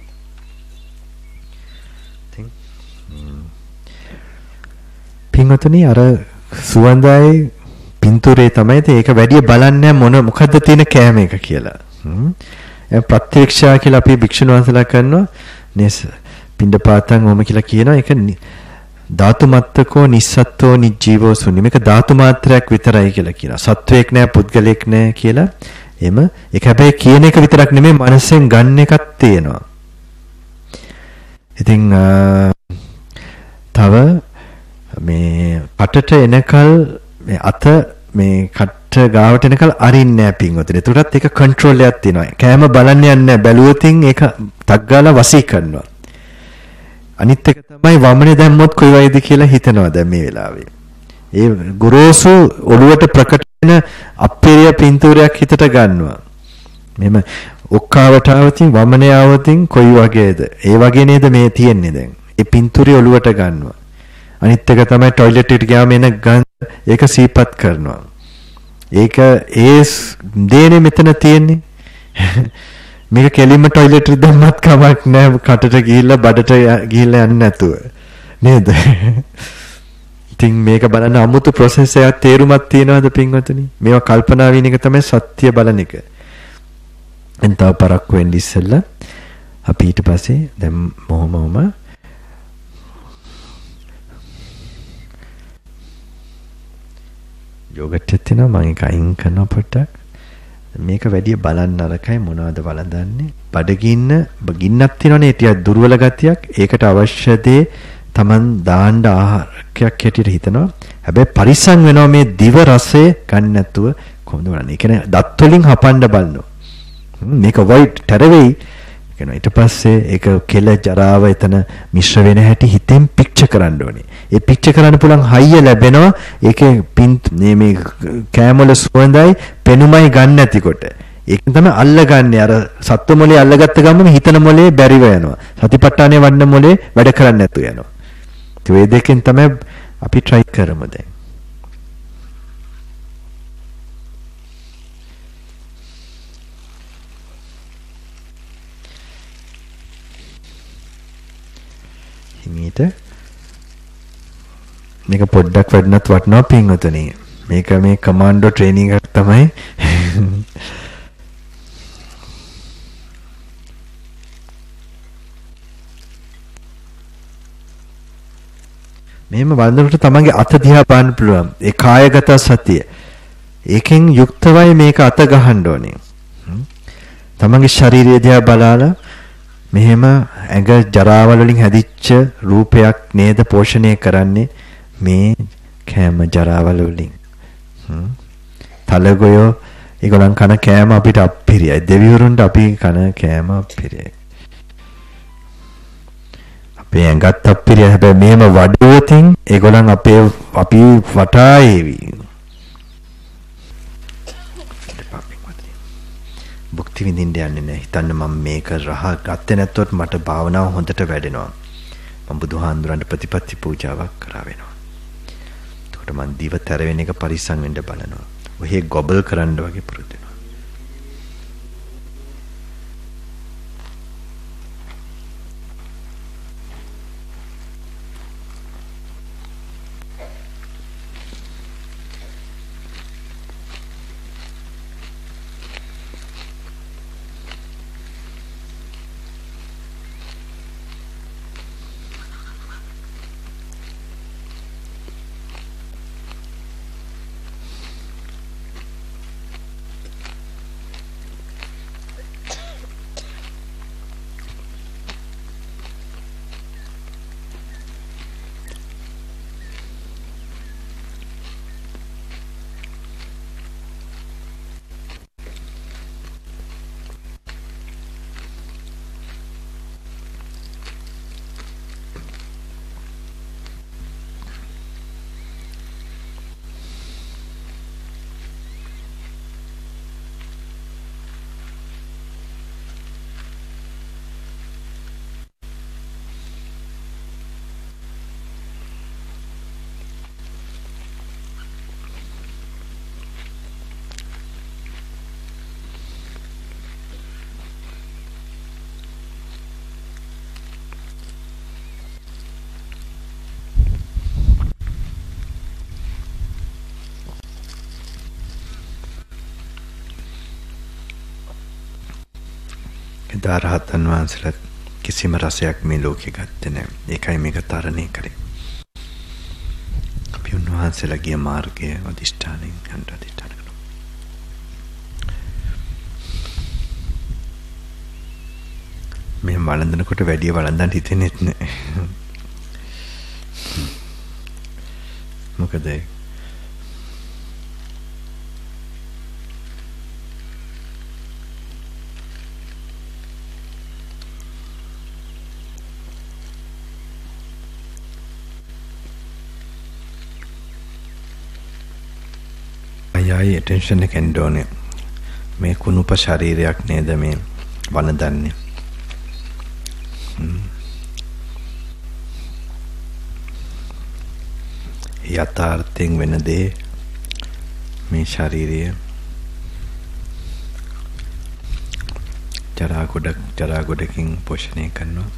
ඉතින් පින්වතුනි අර සුවඳයි පින්තූරේ තමයි ඒක වැඩි බලන්නේ මොන මොකද්ද තියෙන කෑම එක කියලා. හ්ම්. ඒ ප්‍රත්‍යක්ෂා කියලා අපි භික්ෂුන් වහන්සේලා කරනවා. නේස පින්ඩපාතං ඕම කියලා කියනවා. ඒක ධාතු මත්තකෝ නිස්සත්ත්වෝ නිජීවෝ සුනි මේක ධාතු මාත්‍රයක් විතරයි කියලා කියනවා. සත්වයක් නෑ පුද්ගලෙක් නෑ කියලා. එම ඒක හැබැයි කියන එක විතරක් නෙමෙයි මනසෙන් ගන්න එකක් තියෙනවා. ඉතින් තව මේ පටට එනකල් මේ අත මේ කට ගාවට එනකල් අරින්නේ නැහැ පින්වතුනි. ඒතරත් ඒක කන්ට්‍රෝල් එකක් තියෙනවා. කෑම බලන්න යන්නේ නැහැ. බැලුවොතින් ඒක ටක් ගාලා වසී කරනවා. අනිත් එක තමයි වමනේ දැම්මොත් කොයි වයිද කියලා හිතනවා දැන් මේ වෙලාවේ. ඒ ගොරෝසු ඔළුවට ප්‍රකට වෙන අප්පේරිය පින්තූරයක් හිතට ගන්නවා. මෙහෙම ඔක්කාවට આવතින් වමනේ આવතින් කොයි වගේද? ඒ වගේ නේද මේ තියෙන්නේ දැන්. ඒ පින්තූරය ඔළුවට ගන්නවා. අනිත් එක තමයි টয়ලට් එකට ගියාම එන ගඳ ඒක සීපත් කරනවා. ඒක ඒ දේනේ මෙතන තියෙන්නේ. මේක කෙලින්ම টয়ලට් එකට දැම්මත් කමක් නැහැ කටට ගිහිල්ලා බඩට ගිහිල්ලා යන්නේ නැතුව නේද? ඉතින් මේක බලන්න අමුතු process එකක් තේරුමක් තියනවාද පින්වතුනි? මේවා කල්පනා වෙන එක තමයි සත්‍ය බලන එක. එන්ටව පරක්කු වෙන්න ඉස්සෙල්ලා අපි ඊට පස්සේ දැන් මොහොමම යෝගට් තියෙනවා මම ඒක අයින් කරනවා පොඩ්ඩක්. මේක වැඩි බලන්න අරකයි මොනවද බලඳන්නේ බඩගින්න බගින්නක් තියෙනවනේ ටිකක් දුර්වල ගතියක් ඒකට අවශ්‍ය දේ Taman දාන්න ආහාරයක් හැටියට හිතනවා හැබැයි පරිස්සම් වෙනවා මේ දිව රසය ගන්න නැතුව කොහොමද බලන්නේ ඒ කියන්නේ දත් වලින් හපන්න බලනවා මේක වයිට් ටරවෙයි කියනවා ඊට පස්සේ ඒක කෙල ජරාව එතන මිශ්‍ර වෙන හැටි හිතෙන් පික්චර් කරන්න ඕනේ ඒ පික්චර් කරන්න පුළුවන් හයිය ලැබෙනවා ඒකේ මේ මේ කැමල සුවඳයි පෙනුමයි ගන්න නැතිකොට ඒක තමයි අල්ලගන්නේ අර සත්ව මොලේ අල්ලගත්ත ගමන් හිතන මොලේ බැරිව යනවා සතිපට්ඨානේ වඩන මොලේ වැඩ කරන්නේ නැතු යනවා ඒ වේ දෙකෙන් තමයි අපි try කරමු දැන් හිමීට මේක පොඩ්ඩක් වැඩනත් වටනවා පින්වතුනි මේක මේ කමාන්ඩෝ ට්‍රේනින් එකක් තමයි මෙහෙම වළඳනකොට තමන්ගේ අත දිහා බලන්න පුළුවන්. ඒ කායගත සතිය. ඒකෙන් යුක්තවයි මේක අත ගහන්න ඕනේ. තමන්ගේ ශරීරය දිහා බලලා මෙහෙම ඇඟ ජරාවල වලින් හැදිච්ච රූපයක් නේද පෝෂණය කරන්නේ මේ කෑම ජරාවල වලින්. තලගොයෝ ඒගොල්ලන් කන කෑම අපිට අප්පිරියයි. දෙවිවරුන්ට අපි කන කෑම අප්පිරියයි. අපේ ඇඟත් අප්පිරියයි. හැබැයි මෙහෙම වඩුවතින් ඒගොල්ලන් අපේ අපි වටා ඒවි. භුක්ති විඳින්න යන්නේ නැහැ. හිතන්න මම මේක රහ ගත්තේ නැත්තොත් මට භාවනාව හොඳට වැඩෙනවා. මම බුදුහාඳුරන්ට ප්‍රතිපත්ති පූජාවක් කරා වෙනවා. එතකොට මම දිව තැර වෙන එක පරිස්සම් වෙන්න බලනවා. ඔහේ ගොබල් කරන්න වගේ පුරුදු වෙනවා. රහතන් වහන්සේලා කිසිම රසයක් මේ ලෝකේ ගත්තේ නැහැ. ඒකයි මේක තරණය කරේ. අපි උන්වහන්සේලාගේ මාර්ගය අධිෂ්ඨානෙන් යන්න අධිෂ්ඨාන කරනවා. මේ වළඳනකොට වැඩි වළඳන් හිතෙන්නේ නැහැ. මොකද අයයි attention එක එන්න ඕනේ. මේ කුණුප ශරීරයක් නේද මේ වළඳන්නේ. යථාර්ථයෙන් වෙන දේ මේ ශරීරය ජරා ගොඩක් ජරා ගොඩකින් පෝෂණය කරනවා.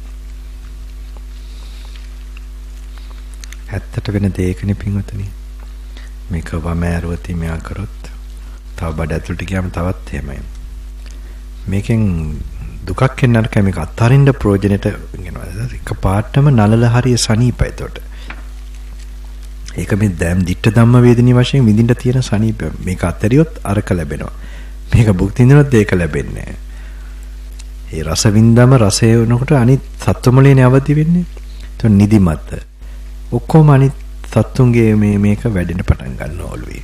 ඇත්තට වෙන දෙයකනේ පින්වතුනි. මේක වමෑරුවති මෙයා කරොත් තව බඩ ඇතුළට ගියාම තවත් එහෙමයි. මේකෙන් දුකක් එන්න අරක මේක අත්හරින්න ප්‍රයෝජනෙට වෙනවා. එක පාටම නලල හරිය සනීපයි එතකොට. ඒක මේ දැම් දිට්ඨ ධම්ම වේදිනී වශයෙන් විඳින්න තියෙන සනීප. මේක අත්හැරියොත් අරක ලැබෙනවා. මේක භුක්ති විඳිනොත් ඒක ලැබෙන්නේ නැහැ. ඒ රස වින්දම රසය වෙනකොට අනිත් සත්වමලේ නැවති වෙන්නේ. එතකොට නිදිමත. ඔක්කොම අනිත් සත්තුන්ගේ මේ මේක වැඩෙන්න පටන් ගන්නවා ඔළුවේ.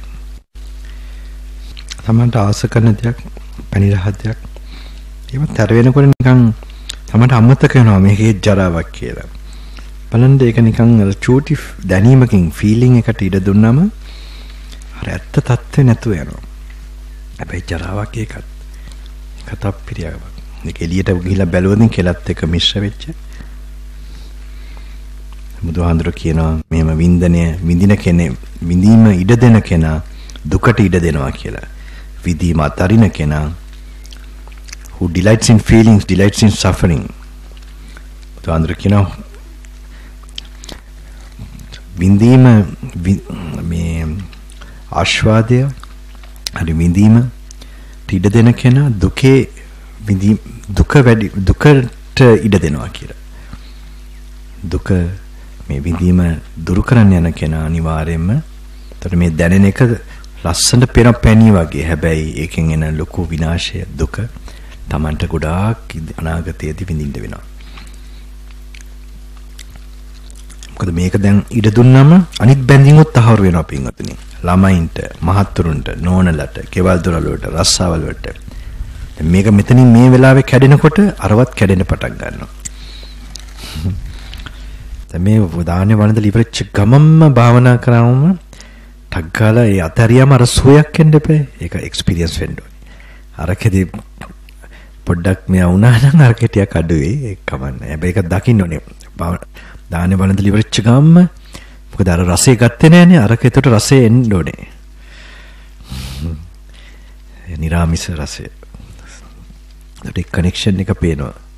තමන්ට ආස කරන දෙයක්, පණිරහ දෙයක්. ඒවත් තර වෙනකොට නිකන් තමන්ට අමතක වෙනවා මේකේ ජරාවක් කියලා. බලන්න ඒක නිකන් චූටි දැනීමකින් ෆීලිං එකට ඉඩ දුන්නම අර ඇත්ත තත්ත්වේ නැතුව යනවා. හැබැයි ජරාවක් ඒකත් ඒකත් අප්පිරියාවක්. මේක එළියට ගිහිලා බැලුවොත් කෙලත් එක මිශ්‍ර වෙච්ච. බුදුහාඳුර කියනවා මෙහෙම වින්දනය විඳින කෙනේ විඳීම ඉඩ දෙන කෙනා දුකට ඉඩ දෙනවා කියලා. විඳීම අතරින කෙනා who delights in feelings delights in suffering. බුදුහාඳුර කියනවා විඳීම මේ ආස්වාදය හරි විඳීම ඉඩ දෙන කෙනා දුකේ විඳීම දුක වැඩි දුකට ඉඩ දෙනවා කියලා. දුක මේ විඳීම දුරු කරන්න යන කෙනා අනිවාර්යයෙන්ම එතකොට මේ දැනෙන එක ලස්සනට පෙර පැණි වගේ. හැබැයි ඒකෙන් එන ලොකු විනාශය දුක Tamanට ගොඩාක් අනාගතයේදී විඳින්න වෙනවා. මොකද මේක දැන් ඉඩ දුන්නම අනිත් බැඳීමුත් තහවුරු වෙනවා පින්වතුනි. ළමයින්ට, මහත්තුරුන්ට, නෝනලට, කෙවල් දොරල වලට, රස්සාවල් වලට. මේක මෙතනින් මේ වෙලාවේ කැඩෙනකොට අරවත් කැඩෙන්න පටන් ගන්නවා. දැන් මේ දාන්නේ වළඳ ඉවරච්ච ගමම්ම භාවනා කරාම ටක් ගාලා ඒ අතරියම අර සුවයක් එන්න එපේ. ඒක එක්ස්පීරියන්ස් වෙන්න ඕනේ. අරකෙදි පොඩ්ඩක් මෙයා වුණා නම් අරකේ ටිකක් අඩුවේ. ඒක කමන්නේ. හැබැයි ඒක දකින්න ඕනේ. දාන්නේ වළඳ ඉවරච්ච ගමම්ම මොකද අර රසය ගත්තේ නෑනේ. අරක එතකොට රසය එන්න ඕනේ. නිරාමිස රසය. ඒකට කනෙක්ෂන් එක පේනවා.